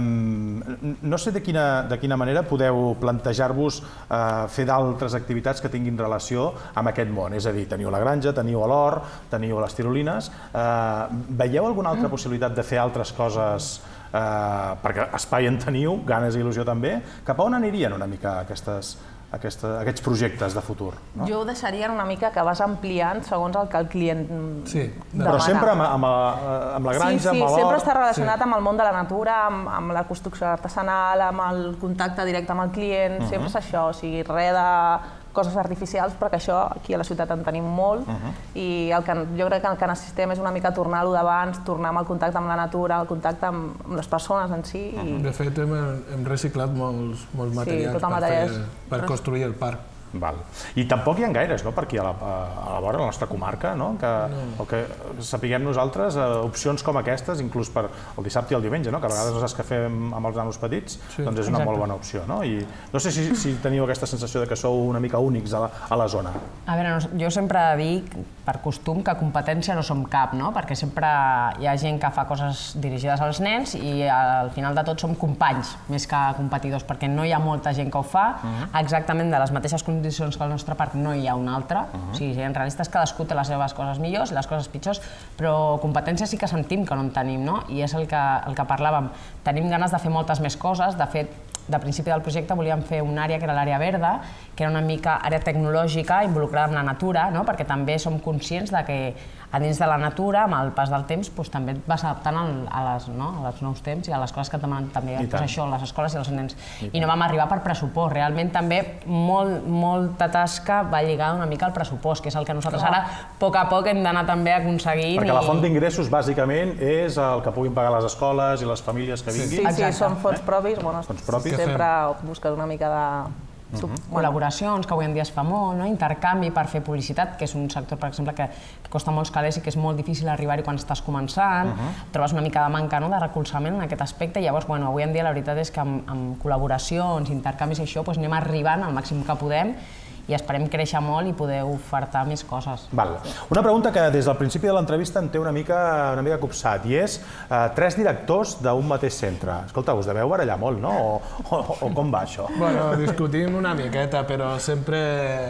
No sé de quina manera podeu plantejar-vos fer d'altres activitats que tinguin relació amb aquest món. És a dir, teniu la granja, teniu l'hort, teniu les tirolines. Veieu alguna altra possibilitat de fer altres coses? Perquè espai en teniu, ganes i il·lusió també. Cap a on anirien una mica aquestes... aquests projectes de futur? Jo ho deixaria una mica que vas ampliant segons el que el client demana. Però sempre amb la granja, amb l'hort... Sí, sempre està relacionat amb el món de la natura, amb la construcció artesanal, amb el contacte directe amb el client, sempre és això, o sigui, res de coses artificials, perquè això aquí a la ciutat en tenim molt i jo crec que el que necessitem és una mica tornar-ho d'abans, tornar amb el contacte amb la natura, el contacte amb les persones en si. De fet, hem reciclat molts materials per construir el parc. I tampoc hi ha gaires, per aquí a la vora, a la nostra comarca, el que sapiguem nosaltres, opcions com aquestes, inclús per el dissabte i el diumenge, que a vegades no saps què fer amb els nanos petits, doncs és una molt bona opció. No sé si teniu aquesta sensació que sou una mica únics a la zona. A veure, jo sempre dic, per costum, que competència no som cap, perquè sempre hi ha gent que fa coses dirigides als nens i al final de tot som companys, més que competidors, perquè no hi ha molta gent que ho fa exactament de les mateixes condicions condicions que al nostre parc no hi ha una altra. O sigui, en realistes cadascú té les seves coses millors i les coses pitjors, però competència sí que sentim que no en tenim, no? I és el que parlàvem. Tenim ganes de fer moltes més coses. De fet, de principi del projecte volíem fer una àrea que era l'àrea verda, que era una mica àrea tecnològica involucrada amb la natura, perquè també som conscients que a dins de la natura, amb el pas del temps, també et vas adaptant als nous temps i a les coses que et demanen també això, les escoles i els nens. I no vam arribar per pressupost. Realment també molta tasca va lligada una mica al pressupost, que és el que nosaltres ara, a poc a poc, hem d'anar també aconseguint. Perquè la font d'ingressos, bàsicament, és el que puguin pagar les escoles i les famílies que vinguin. Sí, sí, són fons propis. Sempre busques una mica de... col·laboracions, que avui en dia es fa molt, intercanvi per fer publicitat, que és un sector, per exemple, que costa molts calés i que és molt difícil arribar-hi quan estàs començant, trobes una mica de manca de recolzament en aquest aspecte, i llavors, avui en dia la veritat és que amb col·laboracions, intercanvis i això, anem arribant al màxim que podem i esperem créixer molt i poder ofertar més coses. Una pregunta que des del principi de l'entrevista em té una mica copsat, i és tres directors d'un mateix centre. Escolta, us deveu barallar molt, no? O com va això? Bueno, discutim una miqueta, però sempre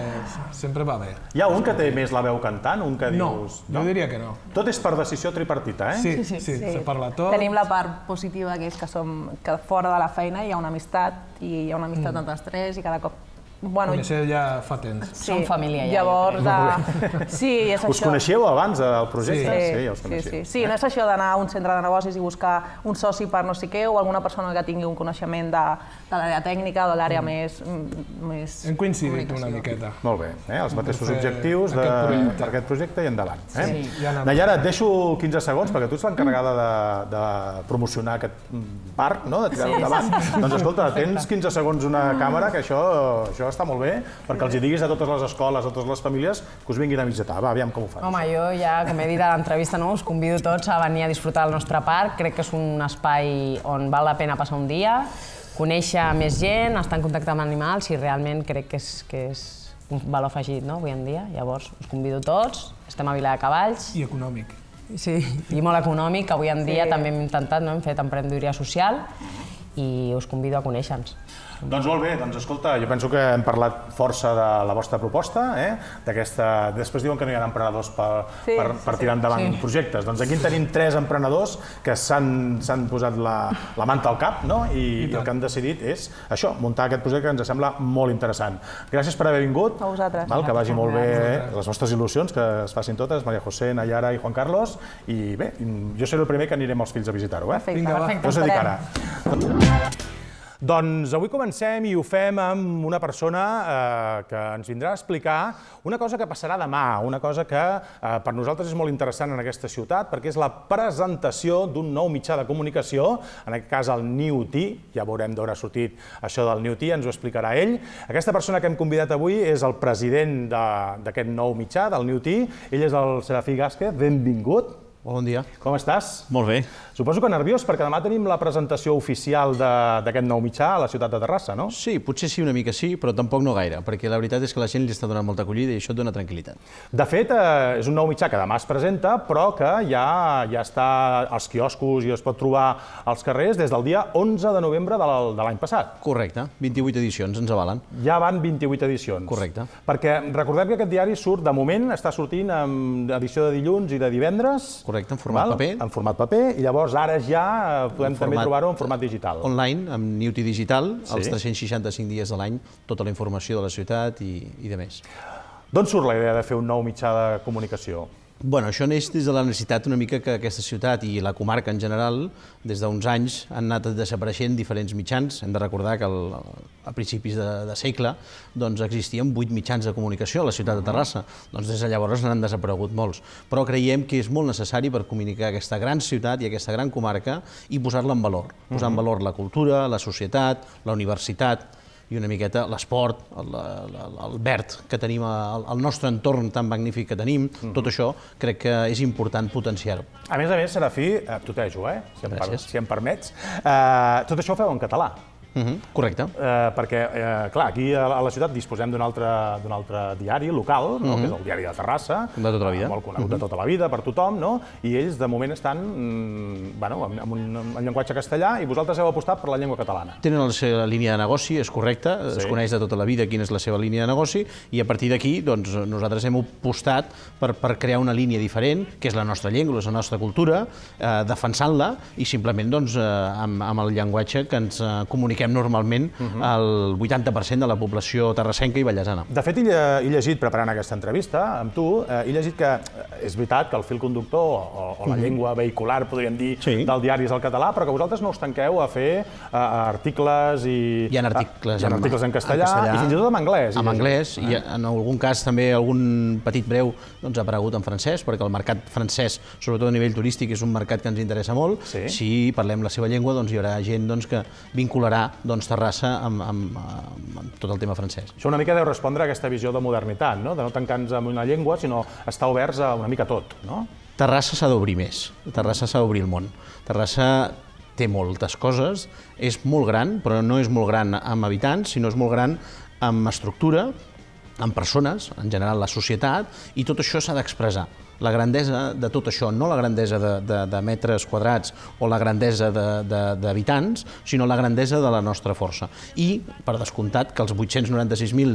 va bé. Hi ha un que té més la veu cantant, un que dius... No, jo diria que no. Tot és per decisió tripartita, eh? Sí, sí, se parla tot. Tenim la part positiva, que és que fora de la feina hi ha una amistat, i hi ha una amistat entre els tres, i cada cop... Conèixer ja fa temps. Som família ja. Llavors, sí, és això. Us coneixeu abans del projecte? Sí, ja us coneixeu. Sí, no és això d'anar a un centre de negocis i buscar un soci per no sé què, o alguna persona que tingui un coneixement de l'àrea tècnica o de l'àrea més... Hem coincidit una miqueta. Molt bé, els mateixos objectius per aquest projecte i endavant. Nayara, et deixo quinze segons, perquè tu ets l'encarregada de promocionar aquest parc, de tirar-lo endavant. Doncs escolta, tens quinze segons una càmera, que això està molt bé, perquè els hi diguis a totes les escoles, a totes les famílies, que us vinguin a visitar. Va, aviam com ho fan. Home, jo ja, com he dit a l'entrevista, us convido tots a venir a disfrutar del nostre parc. Crec que és un espai on val la pena passar un dia, conèixer més gent, estar en contacte amb animals, i realment crec que és un valor afegit avui en dia. Llavors, us convido tots, estem a Vila de Cavalls. I econòmic. Sí, i molt econòmic. Avui en dia també hem intentat, hem fet emprenedoria social i us convido a conèixer-nos. Doncs molt bé, doncs escolta, jo penso que hem parlat força de la vostra proposta, d'aquesta... Després diuen que no hi ha emprenedors per tirar endavant projectes. Doncs aquí en tenim tres emprenedors que s'han posat la manta al cap i el que han decidit és això, muntar aquest projecte que ens sembla molt interessant. Gràcies per haver vingut. A vosaltres. Que vagi molt bé les vostres il·lusions, que es facin totes, Maria José, Nayara i Juan Carlos. I bé, jo seré el primer que anirem els fills a visitar-ho. Perfecte, perfecte. Jo us dic ara. Doncs avui comencem i ho fem amb una persona que ens vindrà a explicar una cosa que passarà demà, una cosa que per nosaltres és molt interessant en aquesta ciutat, perquè és la presentació d'un nou mitjà de comunicació, en aquest cas el Newty, ja veurem d'on ha sortit això del Newty, ens ho explicarà ell. Aquesta persona que hem convidat avui és el president d'aquest nou mitjà, del Newty, ell és el Serafí Gázquez, benvingut. Bon dia. Com estàs? Molt bé. Suposo que nerviós, perquè demà tenim la presentació oficial d'aquest nou mitjà a la ciutat de Terrassa, no? Sí, potser sí, una mica sí, però tampoc no gaire, perquè la veritat és que la gent li està donant molta acollida i això et dona tranquil·litat. De fet, és un nou mitjà que demà es presenta, però que ja ja està als quioscos i es pot trobar als carrers des del dia onze de novembre de l'any passat. Correcte, vint-i-vuit edicions, ens avalen. Ja van vint-i-vuit edicions. Correcte. Perquè recordem que aquest diari surt, de moment, està sortint en edició de dilluns i de divendres. Correcte, en format paper. En format paper, i llavors ara ja podem també trobar-ho en format digital. Online, amb Newty Digital, els tres-cents seixanta-cinc dies de l'any, tota la informació de la ciutat i de més. D'on surt la idea de fer un nou mitjà de comunicació? Bueno, això neix des de la necessitat una mica que aquesta ciutat i la comarca en general, des d'uns anys, han anat desapareixent diferents mitjans. Hem de recordar que a principis de segle existien vuit mitjans de comunicació a la ciutat de Terrassa. Doncs des de llavors n'han desaparegut molts. Però creiem que és molt necessari per comunicar aquesta gran ciutat i aquesta gran comarca i posar-la en valor. Posar en valor la cultura, la societat, la universitat, i una miqueta l'esport, el verd que tenim, el nostre entorn tan magnífic que tenim, tot això crec que és important potenciar-ho. A més a més, Serafí, tutejo, eh? Si em permets, tot això ho feu en català. Correcte. Perquè, clar, aquí a la ciutat disposem d'un altre diari local, que és el diari de Terrassa. De tota la vida. Molt conegut de tota la vida, per tothom, i ells de moment estan amb un llenguatge castellà i vosaltres heu apostat per la llengua catalana. Tenen la seva línia de negoci, és correcte, es coneix de tota la vida quina és la seva línia de negoci i a partir d'aquí nosaltres hem apostat per crear una línia diferent, que és la nostra llengua, és la nostra cultura, defensant-la i simplement amb el llenguatge que ens comuniquem normalment el vuitanta per cent de la població terrassenca i vallesana. De fet, he llegit, preparant aquesta entrevista amb tu, he llegit que és veritat que el fil conductor o la llengua vehicular, podríem dir, del diari és el català, però que vosaltres no us tanqueu a fer articles i... Hi ha articles en castellà i fins i tot en anglès. En anglès, i en algun cas també algun petit breu ha aparegut en francès, perquè el mercat francès, sobretot a nivell turístic, és un mercat que ens interessa molt. Si parlem la seva llengua, hi haurà gent que vincularà Terrassa amb tot el tema francès. Això una mica deu respondre a aquesta visió de modernitat, de no tancar-nos en una llengua, sinó estar oberts a una mica tot, no? Terrassa s'ha d'obrir més, Terrassa s'ha d'obrir el món. Terrassa té moltes coses, és molt gran, però no és molt gran amb habitants, sinó és molt gran amb estructura, amb persones, en general la societat, i tot això s'ha d'expressar. La grandesa de tot això, no la grandesa de metres quadrats o la grandesa d'habitants, sinó la grandesa de la nostra força. I, per descomptat, que els vuit-cents noranta-sis mil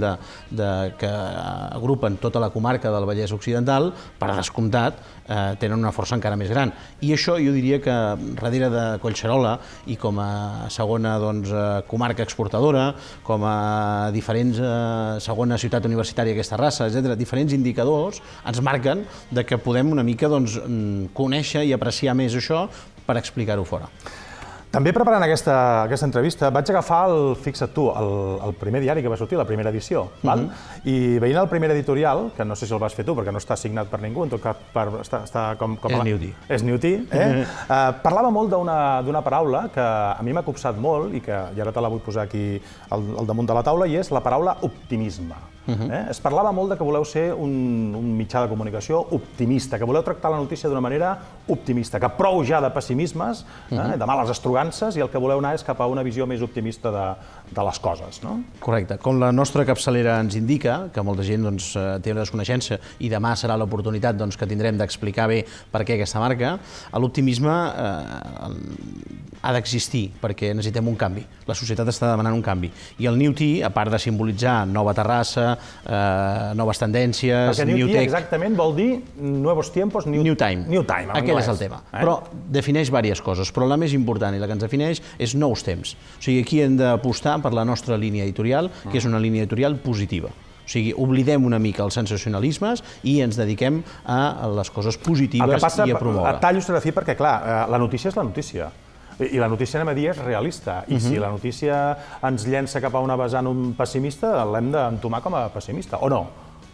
que agrupen tota la comarca del Vallès Occidental, per descomptat, tenen una força encara més gran. I això jo diria que darrere de Collserola i com a segona comarca exportadora, com a diferents segona ciutat universitària que és Terrassa, etcètera, diferents indicadors ens marquen que que podem una mica conèixer i apreciar més això per explicar-ho fora. També preparant aquesta entrevista vaig agafar, fixa't tu, el primer diari que va sortir, la primera edició, i veient el primer editorial, que no sé si el vas fer tu perquè no està signat per ningú, en tot cas està com... És Newty. És Newty, eh? Parlava molt d'una paraula que a mi m'ha copsat molt i que ara te la vull posar aquí al damunt de la taula, i és la paraula optimisme. Es parlava molt que voleu ser un mitjà de comunicació optimista, que voleu tractar la notícia d'una manera optimista, que prou ja de pessimismes, de males estrogances, i el que voleu anar és cap a una visió més optimista de les coses. Correcte. Com la nostra capçalera ens indica, que molta gent té una desconeixença i demà serà l'oportunitat que tindrem d'explicar bé per què aquesta marca, l'optimisme ha d'existir perquè necessitem un canvi. La societat està demanant un canvi. I el Newty, a part de simbolitzar nova Terrassa, noves tendències... Perquè Newty exactament vol dir Nuevos Tiempos, New Time. New Time, en anglès. Aquest és el tema. Però defineix diverses coses, però la més important i la que ens defineix és nous temps. O sigui, aquí hem d'apostar per la nostra línia editorial, que és una línia editorial positiva. O sigui, oblidem una mica els sensacionalismes i ens dediquem a les coses positives i a promoure. Et tallo, Serafí, perquè, clar, la notícia és la notícia. I la notícia, anem a dir, és realista. I si la notícia ens llença cap a una vessant pessimista, l'hem d'entomar com a pessimista, o no?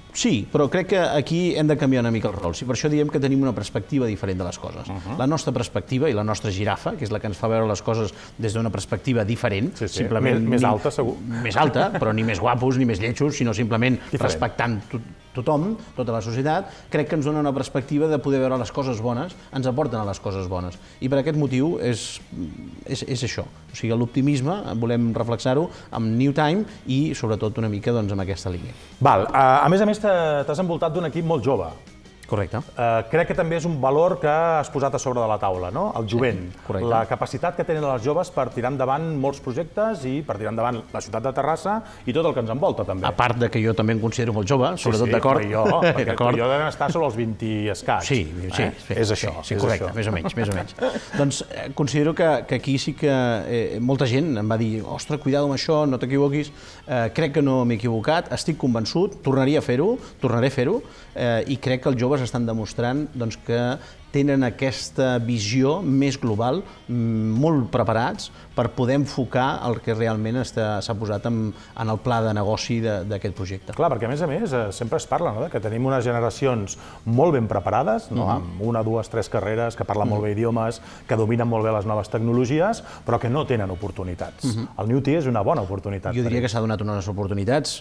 Sí, però crec que aquí hem de canviar una mica els rols i per això diem que tenim una perspectiva diferent de les coses. La nostra perspectiva i la nostra girafa, que és la que ens fa veure les coses des d'una perspectiva diferent, simplement... Més alta, segur. Més alta, però ni més guapos ni més lletjos, sinó simplement respectant tothom, tota la societat, crec que ens dona una perspectiva de poder veure les coses bones, ens aporten a les coses bones. I per aquest motiu és, és, és això. O sigui, l'optimisme volem reflexar-ho amb New Time i, sobretot, una mica doncs, amb aquesta línia. Val. A més a més, t'has envoltat d'un equip molt jove. Correcte. Uh, crec que també és un valor que has posat a sobre de la taula, no? El jovent. Sí, la capacitat que tenen els joves per tirar endavant molts projectes i per tirar endavant la ciutat de Terrassa i tot el que ens envolta, també. A part de que jo també em considero molt jove, sobretot d'acord. Sí, sí, jo, perquè tu i jo devem estar sobre els vint i escaig. Sí, sí, eh? sí. És això. Sí, correcte, més o menys, més o menys. Doncs eh, considero que, que aquí sí que eh, molta gent em va dir ostres, cuidado amb això, no t'equivoquis. Eh, crec que no m'he equivocat, estic convençut, tornaria a fer-ho, tornaré a fer-ho, eh, i crec que els joves estan demostrant doncs, que tenen aquesta visió més global, molt preparats per poder enfocar el que realment s'ha posat en, en el pla de negoci d'aquest projecte. Clar, perquè a més a més sempre es parla no? que tenim unes generacions molt ben preparades, no? uh-huh. amb una, dues, tres carreres, que parlen uh-huh. molt bé idiomes, que dominen molt bé les noves tecnologies, però que no tenen oportunitats. Uh-huh. El New Tea és una bona oportunitat. Jo diria que s'ha donat unes oportunitats,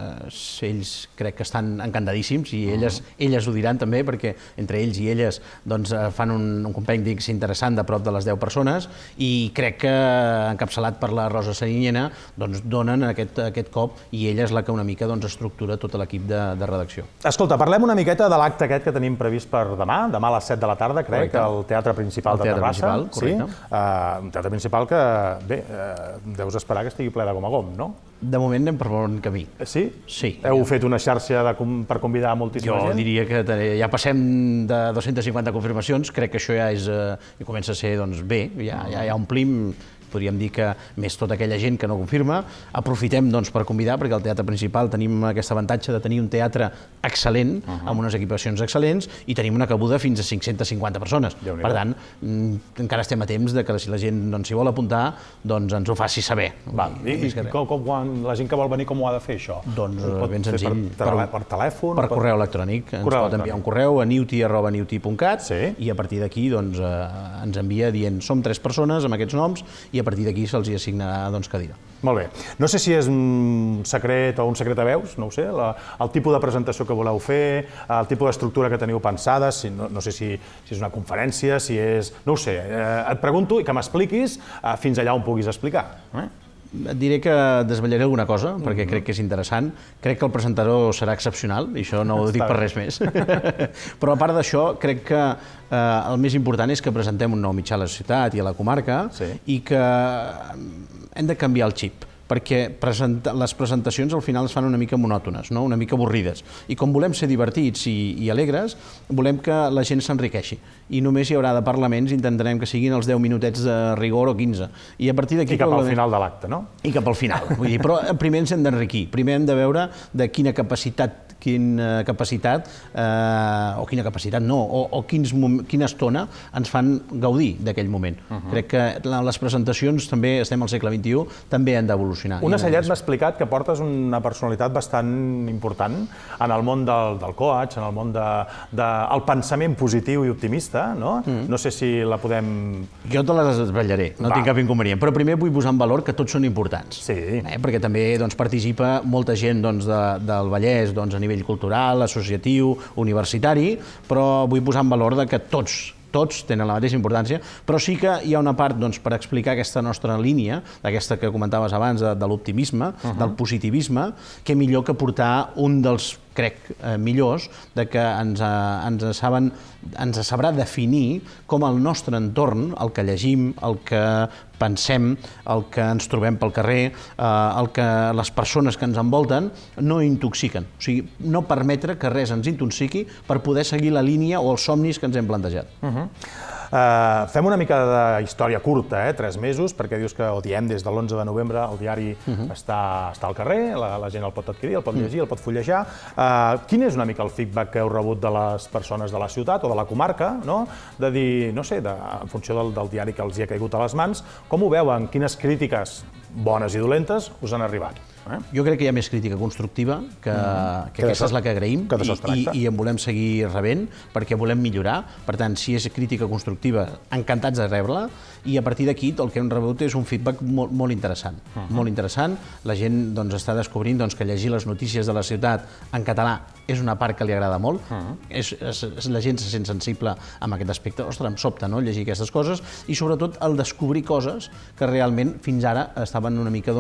eh, ells crec que estan encantadíssims i elles, uh-huh. elles ho diran també, perquè entre ells i elles doncs, fan un, un compèndix interessant de prop de les deu persones i crec que encapçalat per la Rosa Sarinyena doncs, donen aquest, aquest cop i ella és la que una mica doncs, estructura tot l'equip de, de redacció. Escolta, parlem una miqueta de l'acte aquest que tenim previst per demà, demà a les set de la tarda, crec, correcte. Al Teatre Principal el de teatre Terrassa. Principal, correcte. Sí? Uh, un teatre principal que, bé, uh, deus esperar que estigui ple de gom a gom, no? De moment anem per bon camí. Sí? Sí. Heu fet una xarxa de, per convidar moltíssima jo gent? Jo diria que ja passem de dos-centes cinquanta confirmacions, crec que això ja és, eh, comença a ser doncs, bé, ja, ja, ja omplim, podríem dir que més tota aquella gent que no confirma. Aprofitem doncs, per convidar, perquè al Teatre Principal tenim aquest avantatge de tenir un teatre excel·lent, uh-huh. amb unes equipacions excel·lents, i tenim una cabuda fins a cinc-centes cinquanta persones. Per tant, encara estem a temps de que si la gent doncs, s'hi vol apuntar, doncs ens ho faci saber. Val. I, i com, com, la gent que vol venir, com ho ha de fer, això? Doncs ben senzill. Per, per, per telèfon? Per correu electrònic. Ens correu pot enviar un correu a newty arroba newty punt cat sí. i a partir d'aquí doncs, eh, ens envia dient som tres persones amb aquests noms i a partir d'aquí se'ls hi assignarà doncs, cadira. Molt bé. No sé si és un secret o un secret a veus, no ho sé, la, el tipus de presentació que voleu fer, el tipus d'estructura que teniu pensada, si, no, no sé si, si és una conferència, si és... No ho sé, eh, et pregunto i que m'expliquis eh, fins allà on puguis explicar. Eh? Et diré que desvetllaré alguna cosa, perquè crec que és interessant. Crec que el presentador serà excepcional, i això no ho dic per res més. Però a part d'això, crec que eh, el més important és que presentem un nou mitjà a la ciutat i a la comarca sí. i que hem de canviar el xip, perquè presenta, les presentacions al final es fan una mica monòtones, no? Una mica avorrides. I com volem ser divertits i, i alegres, volem que la gent s'enriqueixi. I només hi haurà de parlaments, intentarem que siguin els deu minutets de rigor o quinze. I a partir d'aquí... I cap al final de l'acte, no? I cap al final. Vull dir, però primer ens hem d'enriquir. Primer hem de veure de quina capacitat quina capacitat, eh, o quina capacitat no, o, o quins, quina estona ens fan gaudir d'aquell moment. Uh-huh. Crec que les presentacions també, estem al segle vint-i-u, també han d'evolucionar. Una Cellet m'ha explicat que portes una personalitat bastant important en el món del, del coach, en el món del de, de, el pensament positiu i optimista, no? Mm. No sé si la podem... Jo te les desvetllaré, no Va. tinc cap inconvenient, però primer vull posar en valor que tots són importants. Sí. Eh? Perquè també doncs, participa molta gent doncs, de, del Vallès doncs, a nivell cultural, associatiu, universitari, però vull posar en valor de que tots tots tenen la mateixa importància, però sí que hi ha una part doncs, per explicar aquesta nostra línia, aquesta que comentaves abans, de, de l'optimisme, uh-huh. del positivisme, que millor que portar un dels, crec, eh, millors, de que ens, eh, ens, saben, ens sabrà definir com el nostre entorn, el que llegim, el que pensem, el que ens trobem pel carrer, eh, el que les persones que ens envolten, no intoxiquen. O sigui, no permetre que res ens intoxiqui per poder seguir la línia o els somnis que ens hem plantejat. Uh-huh. Uh, fem una mica de història curta, eh? tres mesos, perquè dius que ho diem des de l'onze de novembre, el diari uh-huh. està, està al carrer, la, la gent el pot adquirir, el pot llegir, uh-huh. el pot fullejar. Uh, quin és una mica el feedback que heu rebut de les persones de la ciutat o de la comarca, no? De dir, no sé, de, en funció del, del diari que els hi ha caigut a les mans, com ho veuen, quines crítiques bones i dolentes, us han arribat. Jo crec que hi ha més crítica constructiva, que aquesta és la que agraïm i en volem seguir rebent perquè volem millorar. Per tant, si és crítica constructiva, encantats de rebre-la, i a partir d'aquí el que hem rebut és un feedback molt interessant. Molt interessant. La gent està descobrint que llegir les notícies de la ciutat en català és una part que li agrada molt. La gent se sent sensible amb aquest aspecte. Ostres, em sobta llegir aquestes coses i sobretot el descobrir coses que realment fins ara estaven una mica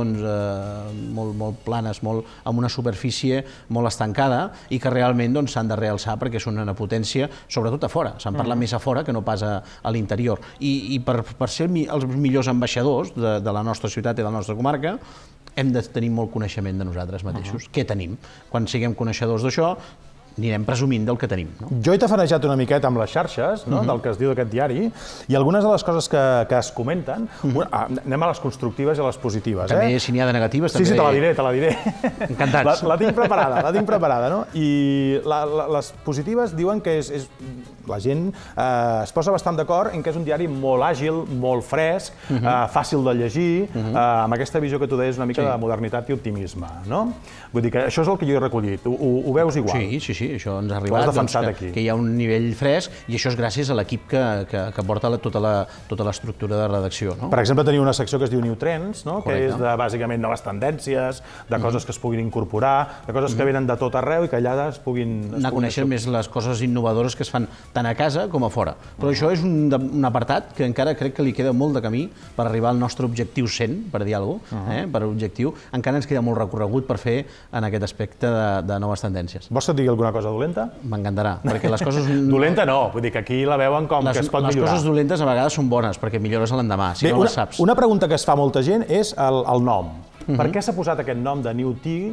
molt molt planes, amb una superfície molt estancada i que realment s'han de realçar perquè són una potència, sobretot a fora. Se'n parla més a fora que no pas a l'interior. I per ser els millors ambaixadors de la nostra ciutat i de la nostra comarca, hem de tenir molt coneixement de nosaltres mateixos. Què tenim? Quan siguem coneixedors d'això, anirem presumint del que tenim. Jo he tafanejat una miqueta amb les xarxes del que es diu d'aquest diari i algunes de les coses que es comenten, anem a les constructives i a les positives. També, si n'hi ha de negatives, també... Sí, sí, te la diré, te la diré. Encantats. La tinc preparada, la tinc preparada, no? I les positives diuen que la gent es posa bastant d'acord en que és un diari molt àgil, molt fresc, fàcil de llegir, amb aquesta visió que tu deies una mica de modernitat i optimisme, no? Vull dir que això és el que jo he recollit. Ho veus igual? Sí, sí, sí. Això ens ha arribat, que hi ha un nivell fresc i això és gràcies a l'equip que porta tota l'estructura de redacció. Per exemple, teniu una secció que es diu New Trends, que és de, bàsicament, noves tendències, de coses que es puguin incorporar, de coses que venen de tot arreu i que allà es puguin... Anar a conèixer més les coses innovadores que es fan tant a casa com a fora. Però això és un apartat que encara crec que li queda molt de camí per arribar al nostre objectiu cent, per dir alguna cosa, per objectiu. Encara ens queda molt recorregut per fer en aquest aspecte de noves tendències. Vols que et digui alguna cosa dolenta? M'encantarà, perquè les coses... Dolenta no, vull dir que aquí la veuen com que es pot millorar. Les coses dolentes a vegades són bones, perquè millores l'endemà, si no les saps. Una pregunta que es fa molta gent és el nom. Per què s'ha posat aquest nom de New Tea,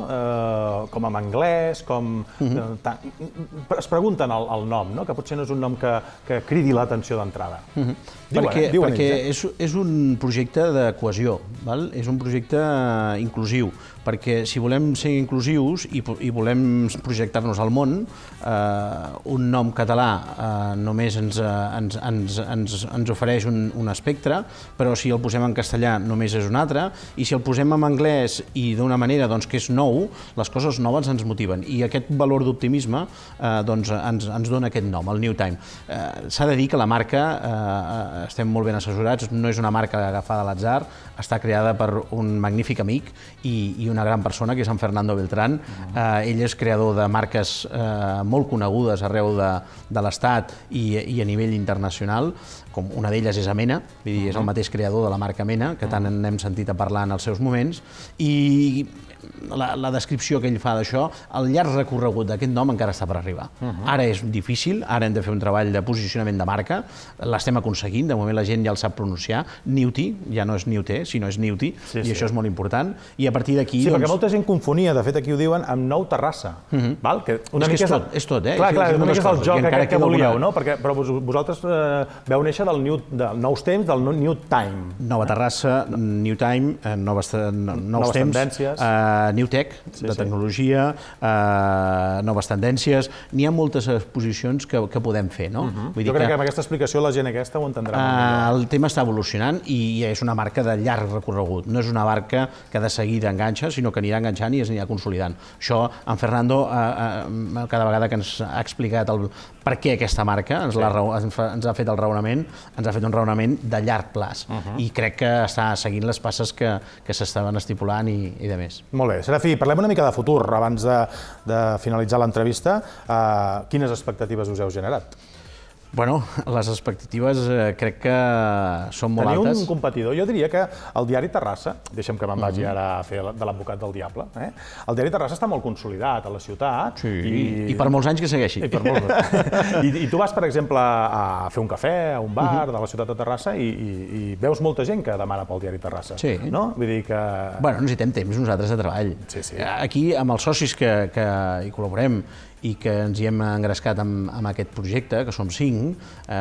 com en anglès, com... Es pregunten el nom, que potser no és un nom que cridi l'atenció d'entrada. Perquè és un projecte de cohesió, és un projecte inclusiu, perquè si volem ser inclusius i volem projectar-nos al món, un nom català només ens ofereix un espectre, però si el posem en castellà només és un altre, i si el posem en anglès i d'una manera que és nou, les coses noves ens motiven, i aquest valor d'optimisme ens dona aquest nom, el New Time. S'ha de dir que la marca, estem molt ben assessorats, no és una marca agafada a l'atzar, està creada per un magnífic amic i una gran persona, que és en Fernando Beltrán. Ell és creador de marques molt conegudes arreu de l'Estat i a nivell internacional, com una d'elles és Amena, és el mateix creador de la marca Amena, que tant n'hem sentit a parlar en els seus moments, i la descripció que ell fa d'això, el llarg recorregut d'aquest nom encara està per arribar. Ara és difícil, ara hem de fer un treball de posicionament de marca, l'estem aconseguint, de moment la gent ja el sap pronunciar, Newty, ja no és Newte, sinó és Newty, i això és molt important, i a partir d'aquí... Sí, perquè molta gent confonia, de fet aquí ho diuen, amb Nou Terrassa. És que és tot, eh? Clar, clar, una mica és el joc que volíeu, no? Però vosaltres veu néixer del nous temps, del New Time. Nova Terrassa, New Time, nous temps, New Tech, de tecnologia, noves tendències, n'hi ha moltes exposicions que podem fer, no? Jo crec que amb aquesta explicació la gent aquesta ho entendrà. El tema està evolucionant i és una marca de llarg recorregut, no és una marca que de seguida enganxa, sinó que anirà enganxant i es anirà consolidant. Això, en Fernando, cada vegada que ens ha explicat per què aquesta marca, ens ha fet el raonament, ens ha fet un raonament de llarg plaç i crec que està seguint les passes que s'estaven estipulant i de més. Molt bé. Serafí, parlem una mica de futur abans de finalitzar l'entrevista. Quines expectatives us heu generat? Bueno, les expectatives crec que són molt altes. Teniu un competidor. Jo diria que el diari Terrassa, deixa'm que me'n vagi ara a fer de l'advocat del diable, el diari Terrassa està molt consolidat a la ciutat. I per molts anys que segueixi. I tu vas, per exemple, a fer un cafè, a un bar de la ciutat de Terrassa i veus molta gent que demana pel diari Terrassa. Sí. No? Vull dir que... Bueno, necessitem temps nosaltres de treball. Aquí, amb els socis que hi col·laborem, i que ens hi hem engrescat amb aquest projecte, que som cinc,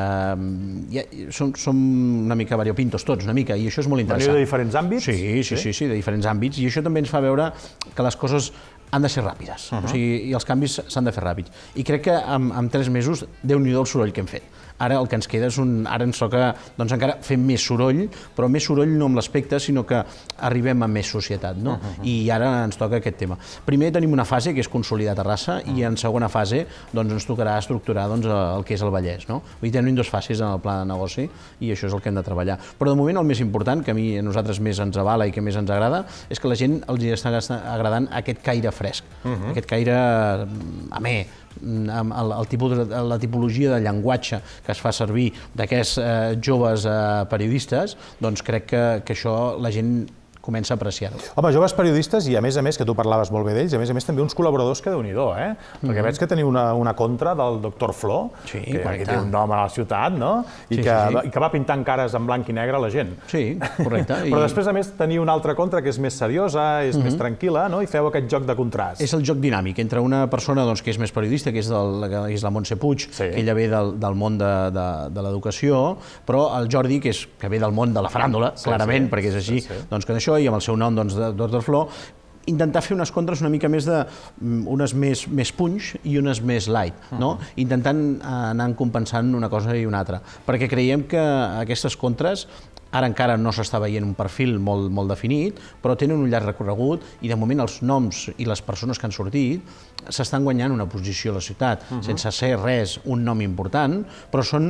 som una mica variopintos tots, una mica, i això és molt interessant. Veniu de diferents àmbits? Sí, sí, sí, de diferents àmbits, i això també ens fa veure que les coses han de ser ràpides, o sigui, i els canvis s'han de fer ràpids. I crec que en tres mesos, Déu-n'hi-do el soroll que hem fet. Ara el que ens queda és un... Ara ens toca, doncs, encara fer més soroll, però més soroll no amb l'aspecte, sinó que arribem a més societat, no? I ara ens toca aquest tema. Primer tenim una fase que és consolidar Terrassa i en segona fase doncs, ens tocarà estructurar doncs, el que és el Vallès, no? Vull dir, tenim dues fases en el pla de negoci i això és el que hem de treballar. Però de moment el més important, que a mi a nosaltres més ens avala i que més ens agrada, és que la gent els està agradant aquest caire fresc, aquest caire amè, amb el, el tipus de, la tipologia de llenguatge que es fa servir d'aquests eh, joves eh, periodistes, doncs crec que, que això la gent comença a apreciar-ho. Home, joves periodistes i, a més a més, que tu parlaves molt bé d'ells, a més a més també uns col·laboradors que déu-n'hi-do, eh? Perquè veig que teniu una, una contra del doctor Flor, que aquí té un nom a la ciutat, no? I que, i que va pintant cares en blanc i negre a la gent. Sí, correcte. Però després, a més, teniu una altra contra que és més seriosa, és més tranquil·la, no? I feu aquest joc de contrast. És el joc dinàmic entre una persona que és més periodista, que és la Montse Puig, que ella ve del món de l'educació, però el Jordi, que ve del món de la faràndula, clarament, perquè és així, doncs que d'això i amb el seu nom, doncs, de doctor Flor, intentar fer unes contres una mica més de... unes més, més punx i unes més light, no? Intentant anar compensant una cosa i una altra. Perquè creiem que aquestes contres, ara encara no s'està veient un perfil molt, molt definit, però tenen un llarg recorregut i de moment els noms i les persones que han sortit s'estan guanyant una posició a la ciutat, sense ser res un nom important, però són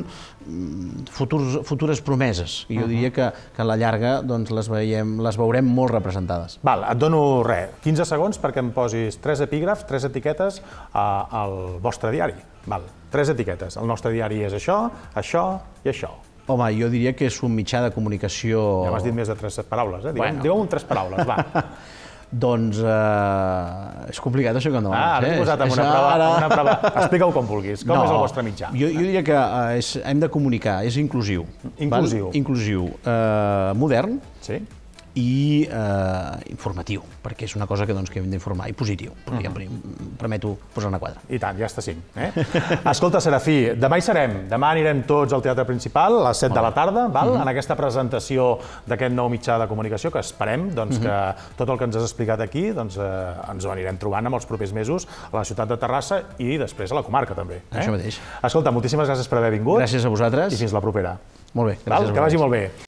futurs, futures promeses. I jo diria que, que a la llarga doncs, les, veiem, les veurem molt representades. Val, et dono res, quinze segons perquè em posis tres epígrafs, tres etiquetes al vostre diari. Val, tres etiquetes. El nostre diari és això, això i això. Home, jo diria que és un mitjà de comunicació... Ja m'has dit més de tres paraules, eh? Digue'm, digue'm un tres paraules, va. Doncs eh, és complicat això que em demanes. Ah, ara t'he posat en una prova. Ara... Una prova. Explica-ho com vulguis. Com no, és el vostre mitjà? Jo, jo diria que eh, és, hem de comunicar, és inclusiu. Inclusiu. Val? Inclusiu. Eh, modern. Sí. I eh, informatiu, perquè és una cosa que, doncs, que hem d'informar, i positiu, perquè uh-huh. em permeto posar-ne quatre. I tant, ja està cinc. Eh? Escolta, Serafí, demà hi serem. Demà anirem tots al Teatre Principal a les set de la tarda, val? Uh-huh. En aquesta presentació d'aquest nou mitjà de comunicació que esperem doncs, uh-huh. que tot el que ens has explicat aquí doncs, eh, ens ho anirem trobant en els propers mesos a la ciutat de Terrassa i després a la comarca també. Eh? Això mateix. Escolta, moltíssimes gràcies per haver vingut. Gràcies a vosaltres. I fins la propera. Molt bé, gràcies. Val? Que vagi molt bé.